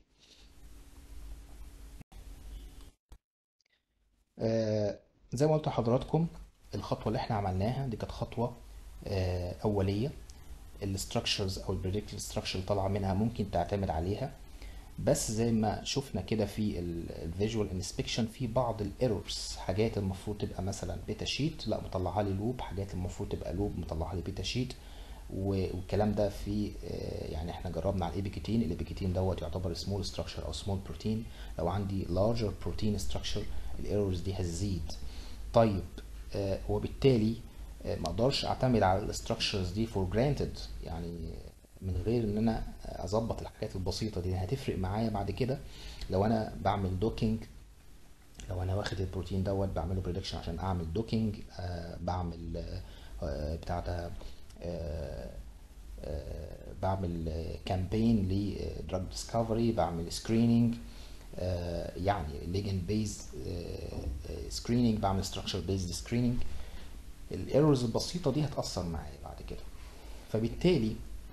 آه زي ما قلت لحضراتكم الخطوه اللي احنا عملناها دي كانت خطوه آه اوليه. الستراكشرز او البريدكتيف ستراكشر طالعه منها ممكن تعتمد عليها، بس زي ما شفنا كده في الفيجوال انسبكشن في بعض الايرورز، حاجات المفروض تبقى مثلا بيتا شيت لا مطلعها لي لوب، حاجات المفروض تبقى لوب مطلعها لي بيتا شيت. والكلام ده في يعني احنا جربنا على الابيكتين. الابيكتين دوت يعتبر سمول ستراكشر او سمول بروتين، لو عندي لارجر بروتين ستراكشر الايرورز دي هتزيد. طيب آه وبالتالي آه ما اقدرش اعتمد على الاستراكشرز دي فور جرانتد، يعني من غير ان انا اظبط الحاجات البسيطه دي هتفرق معايا بعد كده. لو انا بعمل دوكينج، لو انا واخد البروتين دوت بعمله بريدكشن عشان اعمل دوكينج، آه بعمل آه بتاع ده آه آه بعمل كامبين لدراج ديسكفري، بعمل سكريننج آه يعني ليجند بيز سكريننج، بعمل ستراكشر بيزد سكريننج. الايرورز البسيطه دي هتاثر معايا بعد كده. فبالتالي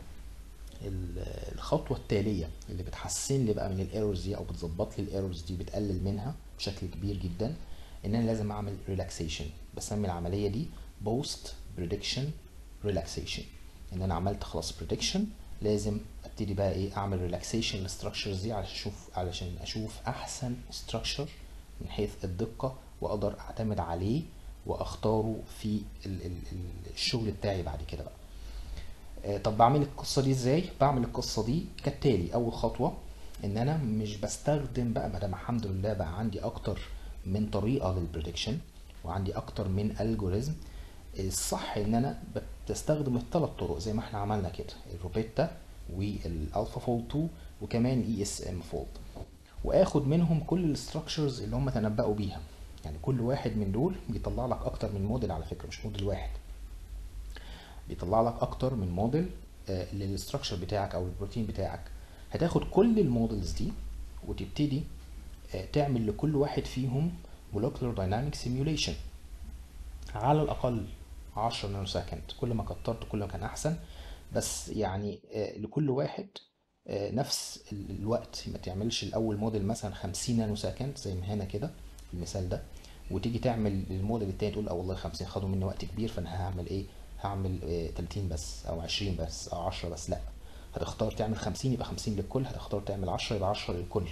الخطوه التاليه اللي بتحسن لي بقى من الايرورز دي او بتظبط لي الايرورز دي بتقلل منها بشكل كبير جدا، ان انا لازم اعمل ريلاكسيشن. بسمي العمليه دي بوست بريدكشن ريلاكسيشن. ان انا عملت خلاص بريدكشن لازم ابتدي بقى ايه اعمل ريلاكسيشن للستراكشرز دي علشان اشوف علشان اشوف احسن ستراكشر من حيث الدقه واقدر اعتمد عليه واختاره في الشغل بتاعي بعد كده بقى. طب بعمل القصه دي ازاي؟ بعمل القصه دي كالتالي. اول خطوه ان انا مش بستخدم بقى، ما دام الحمد لله بقى عندي اكتر من طريقه للبريدكشن وعندي اكتر من الجوريزم، الصح ان انا بستخدم الثلاث طرق زي ما احنا عملنا كده، الروبيتا والالفا فولد اتنين وكمان اي اس ام فولد، واخد منهم كل الاستراكشرز اللي هم تنبأوا بيها. يعني كل واحد من دول بيطلع لك اكتر من موديل، على فكره مش موديل واحد، بيطلع لك اكتر من موديل آه للاستراكشر بتاعك او البروتين بتاعك. هتاخد كل الموديلز دي وتبتدي آه تعمل لكل واحد فيهم molecular dynamic simulation على الاقل عشرة نانو سكند. كل ما كترت كل ما كان احسن، بس يعني آه، لكل واحد آه، نفس ال- الوقت. ما تعملش الاول موديل مثلا خمسين نانو سكند زي ما هنا كده في المثال ده، وتيجي تعمل الموديل التاني تقول اه والله خمسين خدوا مني وقت كبير، فانا هعمل ايه، هعمل آه، تلاتين بس او عشرين بس او عشرة بس. لا، هتختار تعمل خمسين يبقى خمسين للكل، هتختار تعمل عشرة يبقى عشرة للكل.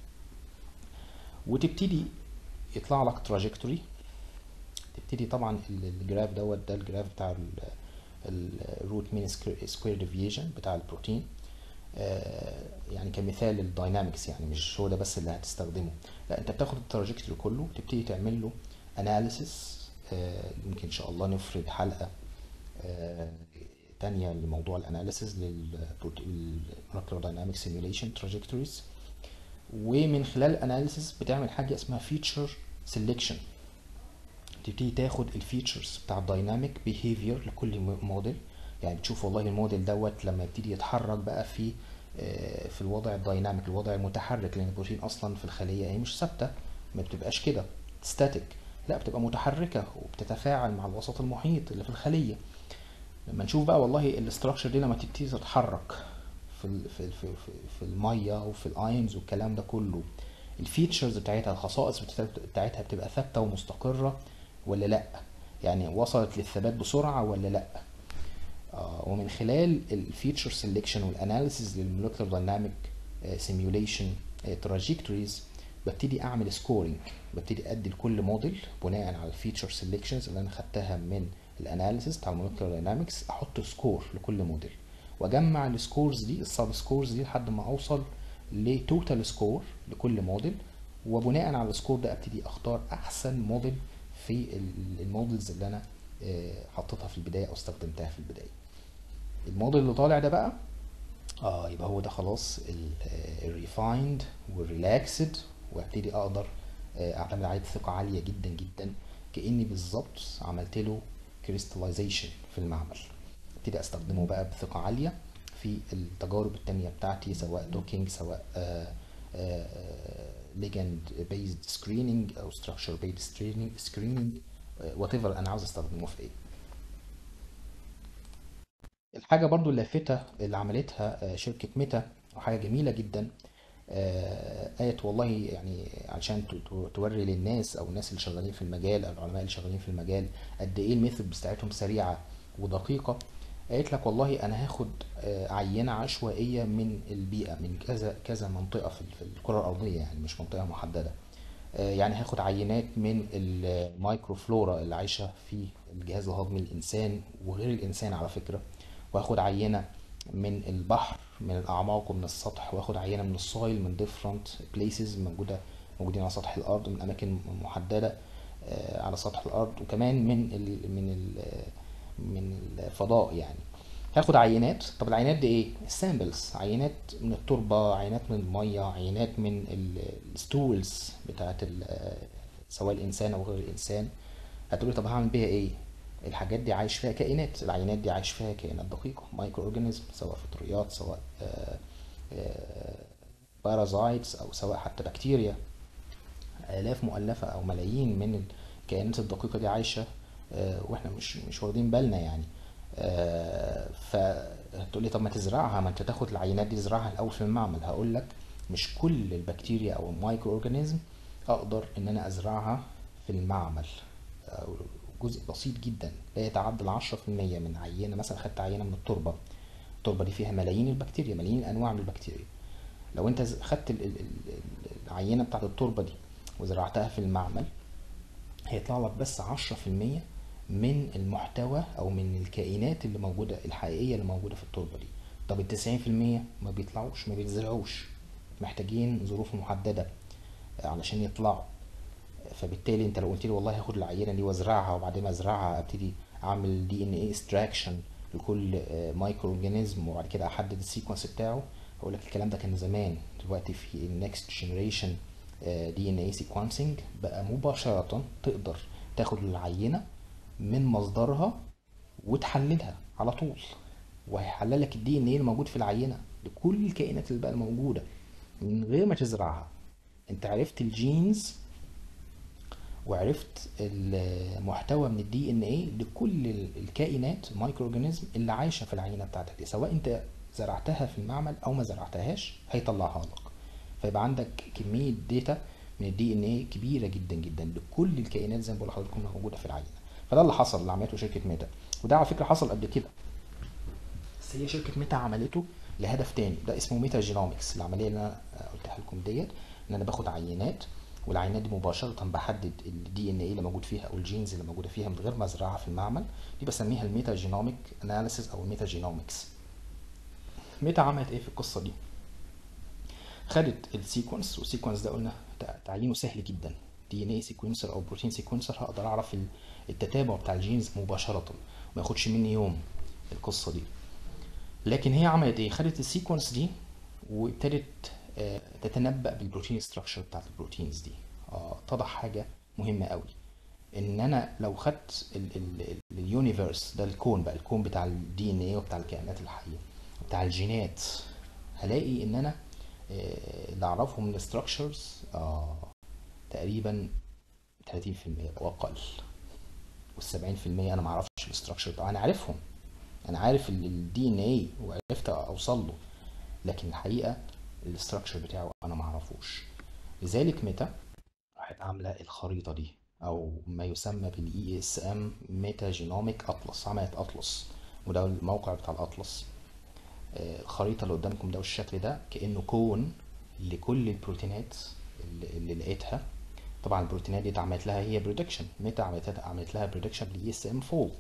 وتبتدي يطلع لك تراجكتوري. تبتدي طبعا ال- الجراف دوت، ده الجراف بتاع الروت مين سكوير ديفيجن بتاع البروتين. آه، يعني كمثال للداينامكس، يعني مش هو ده بس اللي هتستخدمه، لا انت بتاخد التراجكتوري كله تبتدي تعمل له اناليسيس. يمكن ان شاء الله نفرد حلقة آه، تانية لموضوع الاناليسيس للمولكيولار دايناميك سيميوليشن تراجكتوريز. ومن خلال الاناليسيس بتعمل حاجة اسمها فيتشر سيلكشن. تبتدي تاخد الفيتشرز بتاع الدايناميك بيهيفير لكل موديل. يعني بتشوف والله الموديل دوت لما يبتدي يتحرك بقى في آه، في الوضع الدايناميك، الوضع المتحرك، لان البروتين اصلا في الخليه هي مش ثابته، ما بتبقاش كده ستاتيك، لا بتبقى متحركه وبتتفاعل مع الوسط المحيط اللي في الخليه. لما نشوف بقى والله الاستراكشر دي لما تبتدي تتحرك في ال في ال في, في, في الميه وفي الاينز والكلام ده كله، الفيتشرز بتاعتها، الخصائص بتاعتها بتبقى ثابته ومستقره ولا لا، يعني وصلت للثبات بسرعه ولا لا. آه، ومن خلال الفيتشر سيلكشن والاناليسيز للمولكيولر دايناميك سيميوليشن تراجكتوريز، ببتدي اعمل سكورينج. ببتدي ادي لكل موديل بناء على الفيتشر سيلكشنز اللي انا خدتها من الاناليسيز بتاع المولكيولر داينامكس، احط سكور لكل موديل واجمع السكورز دي، السب سكورز دي، لحد ما اوصل لتوتال سكور لكل موديل. وبناء على السكور ده ابتدي اختار احسن موديل في المودلز اللي انا آه، حطيتها في البدايه او استخدمتها في البدايه. الموديل اللي طالع ده بقى اه يبقى هو ده خلاص الريفايند والريلاكسد، وابتدي اقدر آه، اعتمد عليه بثقه عاليه جدا جدا، كاني بالظبط عملت له كريستاليزيشن في المعمل. ابتدي استخدمه بقى بثقه عاليه في التجارب التانية بتاعتي، سواء دوكينج، سواء ليجند بيزد سكريننج او ستراكشر بيزد سكريننج، وات ايفر انا عاوز استخدمه في ايه. الحاجة برضو اللافتة اللي عملتها آه، شركة ميتا، وحاجة جميلة جدا، آه، قالت والله يعني علشان ت- ت- توري للناس او الناس اللي شغالين في المجال او العلماء اللي شغالين في المجال قد ايه الميثود بتاعتهم سريعة ودقيقة. قالت لك والله انا هاخد آه، عينة عشوائية من البيئة، من كذا كذا منطقة في في الكرة الأرضية، يعني مش منطقة محددة. آه، يعني هاخد عينات من المايكرو فلورا اللي عايشة في الجهاز الهضمي الإنسان وغير الإنسان على فكرة، وهاخد عينة من البحر، من الأعماق ومن السطح، واخد عينة من السويل من different places موجودة موجودين على سطح الأرض، من أماكن محددة آه، على سطح الأرض، وكمان من ال من ال من الفضاء يعني. هاخد عينات. طب العينات دي ايه؟ السامبلز، عينات من التربة، عينات من المية، عينات من الستولز بتاعت ال- سواء الإنسان أو غير الإنسان. هتقولي طب هعمل بيها ايه؟ الحاجات دي عايش فيها كائنات، العينات دي عايش فيها كائنات دقيقة، مايكرو اورجانيزم، سواء فطريات، سواء بارازايتس، او سواء حتى بكتيريا. آلاف مؤلفة او ملايين من الكائنات الدقيقة دي عايشة آه، واحنا مش مش واخدين بالنا يعني. آه، فتقول لي طب ما تزرعها، ما انت تاخد العينات دي تزرعها الاول في المعمل. هقول لك مش كل البكتيريا او المايكرو اورجانيزم اقدر ان انا ازرعها في المعمل. أو جزء بسيط جدا لا يتعدى العشرة في المية من عينة. مثلا خدت عينة من التربة، التربة دي فيها ملايين البكتيريا، ملايين الأنواع من البكتيريا. لو أنت ز- خدت ال- ال- ال- العينة بتاعت التربة دي وزرعتها في المعمل، هيطلع لك بس عشرة في المية من المحتوى أو من الكائنات اللي موجودة الحقيقية اللي موجودة في التربة دي. طب التسعين في المية ما بيطلعوش، ما بيتزرعوش، محتاجين ظروف محددة علشان يطلعوا. فبالتالي انت لو قلت لي والله هاخد العينه دي وازرعها، وبعدين ما ازرعها ابتدي اعمل دي ان اي اكستراكشن لكل مايكرو اورجانيزم، وبعد كده احدد السيكونس بتاعه، هقول لك الكلام ده كان زمان. دلوقتي في النكست جنريشن دي ان اي سيكونسنج بقى مباشره تقدر تاخد العينه من مصدرها وتحللها على طول، وهيحلل لك الدي ان ايه الموجود في العينه لكل الكائنات اللي بقى الموجوده من غير ما تزرعها. انت عرفت الجينز وعرفت المحتوى من الدي ان ايه لكل الكائنات المايكرو اورجانيزم اللي عايشه في العينه بتاعتك دي، سواء انت زرعتها في المعمل او ما زرعتهاش هيطلعها لك. فيبقى عندك كميه داتا من الدي ان ايه كبيره جدا جدا لكل الكائنات زي ما بقول لحضراتكم موجوده في العينه. فده اللي حصل، اللي عملته شركه ميتا، وده على فكره حصل قبل كده، بس هي شركه ميتا عملته لهدف تاني، ده اسمه ميتا جينومكس. العمليه اللي انا قلتها لكم ديت ان انا باخد عينات، والعينات دي مباشره بحدد الدي ان ايه اللي موجود فيها او الجينز اللي موجوده فيها من غير ما ازرعها في المعمل. دي بسميها الميتا جينوميك اناليسيس او الميتا جينومكس. ميتا عملت ايه في القصه دي؟ خدت السيكونس، والسيكونس ده قلنا تعيينه سهل جدا، دي ان اي سيكونسر او بروتين سيكونسر، هقدر اعرف التتابع بتاع الجينز مباشره، ما ياخدش مني يوم القصه دي. لكن هي عملت ايه؟ خدت السيكونس دي وابتدت آه، تتنبأ بالبروتين ستراكشر بتاعت البروتينز دي. اه اتضح حاجه مهمه قوي، ان انا لو خدت اليونيفرس ده، الكون بقى، الكون بتاع الدي ان ايه وبتاع الكائنات الحيه وبتاع الجينات، هلاقي ان انا آه، اللي اعرفه من الستراكشرز آه تقريبا ثلاثين في المية او اقل، وال70% انا ما اعرفش الستراكشر بتاعه. انا عارفهم، انا عارف الدي ان ايه وعرفت اوصل له، لكن الحقيقه الاستراكشر بتاعه انا ما اعرفوش. لذلك ميتا راحت عامله الخريطه دي، او ما يسمى بالاي اس ام ميتا جينوميك اطلس. عملت اطلس، وده الموقع بتاع الاطلس. آه، الخريطه اللي قدامكم ده والشكل ده كانه كون لكل البروتينات اللي, اللي لقيتها. طبعا البروتينات دي اتعملت لها هي بريدكشن، ميتا عملت عملت لها بريدكشن بالاي اس ام فولد.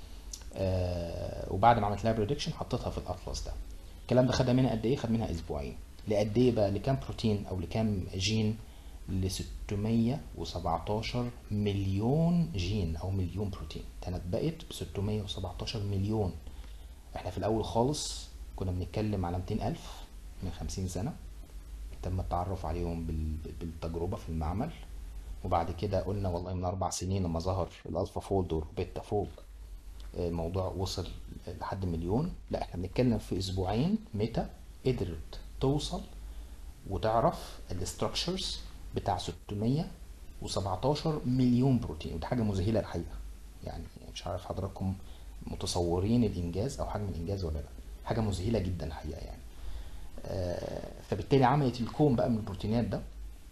آه وبعد ما عملت لها بريدكشن حطيتها في الاطلس ده. الكلام ده خدها منها قد ايه؟ خد منها اسبوعين. لقد ايه بقى؟ لكام بروتين او لكام جين؟ ل ستمية وسبعتاشر مليون جين او مليون بروتين. تنبأت ب ستمية وسبعتاشر مليون. احنا في الاول خالص كنا بنتكلم على مئتين الف من خمسين سنة، تم التعرف عليهم بالتجربة في المعمل. وبعد كده قلنا والله من اربع سنين لما ظهر الالفا فولد والبيتا فولد الموضوع وصل لحد مليون. لا احنا بنتكلم في اسبوعين ميتا قدرت توصل وتعرف الاستراكشرز بتاع ستمية وسبعتاشر مليون بروتين، ودي حاجه مذهله الحقيقه. يعني مش عارف حضراتكم متصورين الانجاز او حجم الانجاز ولا لا، حاجه مذهله جدا الحقيقه يعني. آه فبالتالي عملت الكون بقى من البروتينات ده.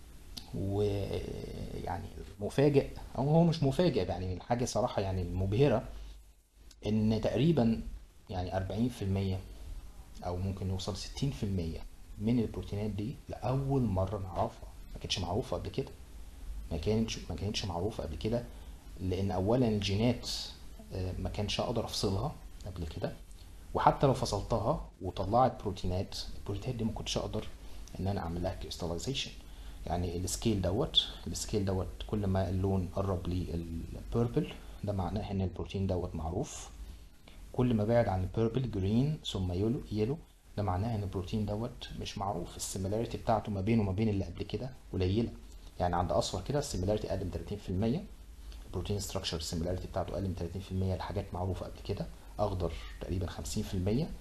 ويعني مفاجئ او هو مش مفاجئ، يعني الحاجه صراحه يعني مبهره، ان تقريبا يعني اربعين في المية او ممكن يوصل ستين في المية من البروتينات دي لاول مره نعرفها. ما كانتش معروفه قبل كده، ما كانتش ما كانتش معروفه قبل كده، لان اولا الجينات آه، ما كانش اقدر افصلها قبل كده، وحتى لو فصلتها وطلعت بروتينات، البروتينات دي ما كنتش اقدر ان انا اعمل لها كريستاليزيشن. يعني السكيل دوت السكيل دوت كل ما اللون قرب للبيربل ده معناه ان البروتين دوت معروف، كل ما بعد عن البيربل جرين ثم يلو يلو ده معناه ان البروتين دوت مش معروف. السيميلاريتي بتاعته ما بينه وما بين اللي قبل كده قليله، يعني عند اصفر كده السيميلاريتي اقل من ثلاثين في المية، البروتين ستراكشر السيميلاريتي بتاعته اقل من ثلاثين في المية لحاجات معروفه قبل كده. اخضر تقريبا خمسين في المية،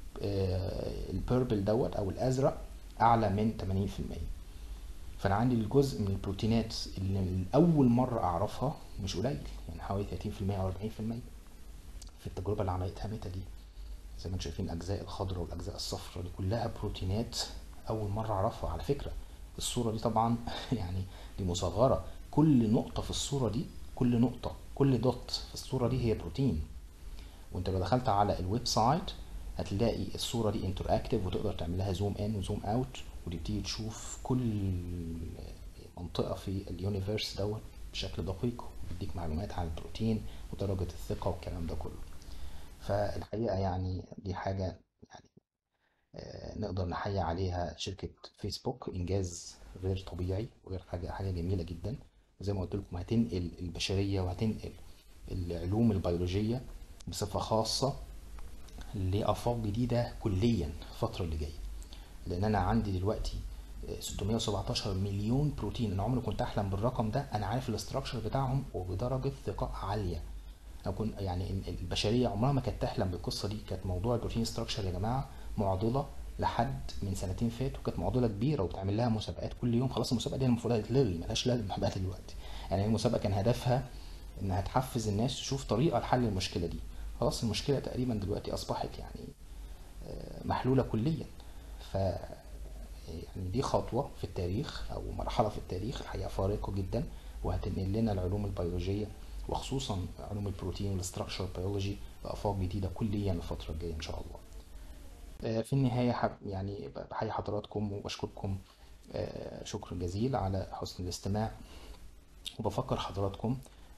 البيربل دوت او الازرق اعلى من ثمانين في المية. فانا عندي الجزء من البروتينات اللي اول مره اعرفها مش قليل، يعني حوالي ثلاثين في المية او اربعين في المية في التجربه اللي عملتها ميتا دي. زي ما انتم شايفين الاجزاء الخضراء والاجزاء الصفراء دي كلها بروتينات اول مره اعرفها. على فكره الصوره دي طبعا يعني دي مصغره، كل نقطه في الصوره دي، كل نقطه كل دوت في الصوره دي هي بروتين. وانت لو دخلت على الويب سايت هتلاقي الصوره دي انتراكتيف وتقدر تعمل لها زوم ان وزوم اوت، وتبتدي تشوف كل منطقه في اليونيفرس دوت بشكل دقيق، وبيديك معلومات عن البروتين ودرجه الثقه والكلام ده كله. فالحقيقه يعني دي حاجه يعني آه، نقدر نحيي عليها شركه فيسبوك، انجاز غير طبيعي وغير حاجه حاجه جميله جدا. وزي ما قلت لكم هتنقل البشريه وهتنقل العلوم البيولوجيه بصفه خاصه لآفاق جديدة كليا الفترة اللي جاية. لأن أنا عندي دلوقتي ستمية وسبعتاشر مليون بروتين، أنا عمري كنت أحلم بالرقم ده. أنا عارف الاستراكشر بتاعهم وبدرجة ثقة عالية. أنا كنت يعني البشرية عمرها ما كانت تحلم بالقصة دي. كانت موضوع البروتين ستراكشر يا جماعة معضلة لحد من سنتين فاتوا كانت معضله كبيره وبتعمل لها مسابقات كل يوم. خلاص المسابقه دي المفروض هتتلغي، ملهاش لازمه بقى دلوقتي. يعني المسابقه كان هدفها انها تحفز الناس تشوف طريقه لحل المشكله دي. خلاص المشكله تقريبا دلوقتي اصبحت يعني محلوله كليا. ف يعني دي خطوة في التاريخ أو مرحلة في التاريخ الحقيقة فارقة جدا، وهتنقل لنا العلوم البيولوجية وخصوصا علوم البروتين والاستراكشر بيولوجي بآفاق جديدة كليا الفترة الجاية إن شاء الله. آه، في النهاية حب يعني بحيي حضراتكم وبشكركم آه، شكر جزيل على حسن الاستماع، وبفكر حضراتكم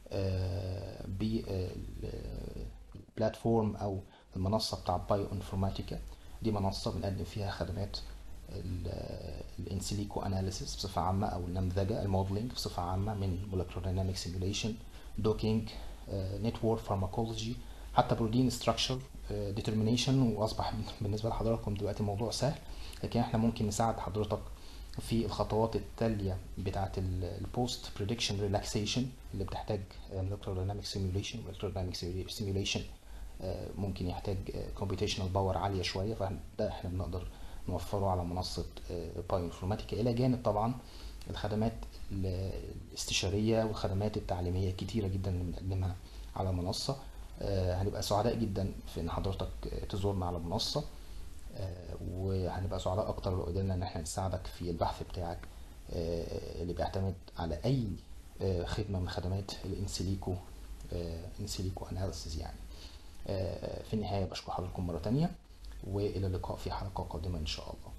بالبلاتفورم أو المنصة بتاع بايو انفورماتيكا. دي منصة بنقدم فيها خدمات الانسيليكو اناليسيس بصفة عامة أو النمذجة الموديلنج بصفة عامة من molecular dynamic simulation docking network pharmacology حتى بروتين structure determination. وأصبح بالنسبة لحضراتكم دلوقتي الموضوع سهل، لكن احنا ممكن نساعد حضرتك في الخطوات التالية بتاعة البوست بريدكشن ريلاكسيشن اللي بتحتاج molecular dynamic simulation. molecular dynamic simulation ممكن يحتاج computational باور عالية شوية، فده احنا بنقدر نوفره على منصة بايو انفورماتيكا، إلى جانب طبعا الخدمات الاستشارية والخدمات التعليمية كتيرة جدا اللي بنقدمها على المنصة. هنبقى سعداء جدا في ان حضرتك تزورنا على المنصة، وهنبقى سعداء اكتر لو قدرنا ان احنا نساعدك في البحث بتاعك اللي بيعتمد على اي خدمة من خدمات الانسيليكو انسيليكو اناليسيز يعني. في النهاية بشكر حضراتكم مرة تانية، وإلى اللقاء في حلقة قادمة إن شاء الله.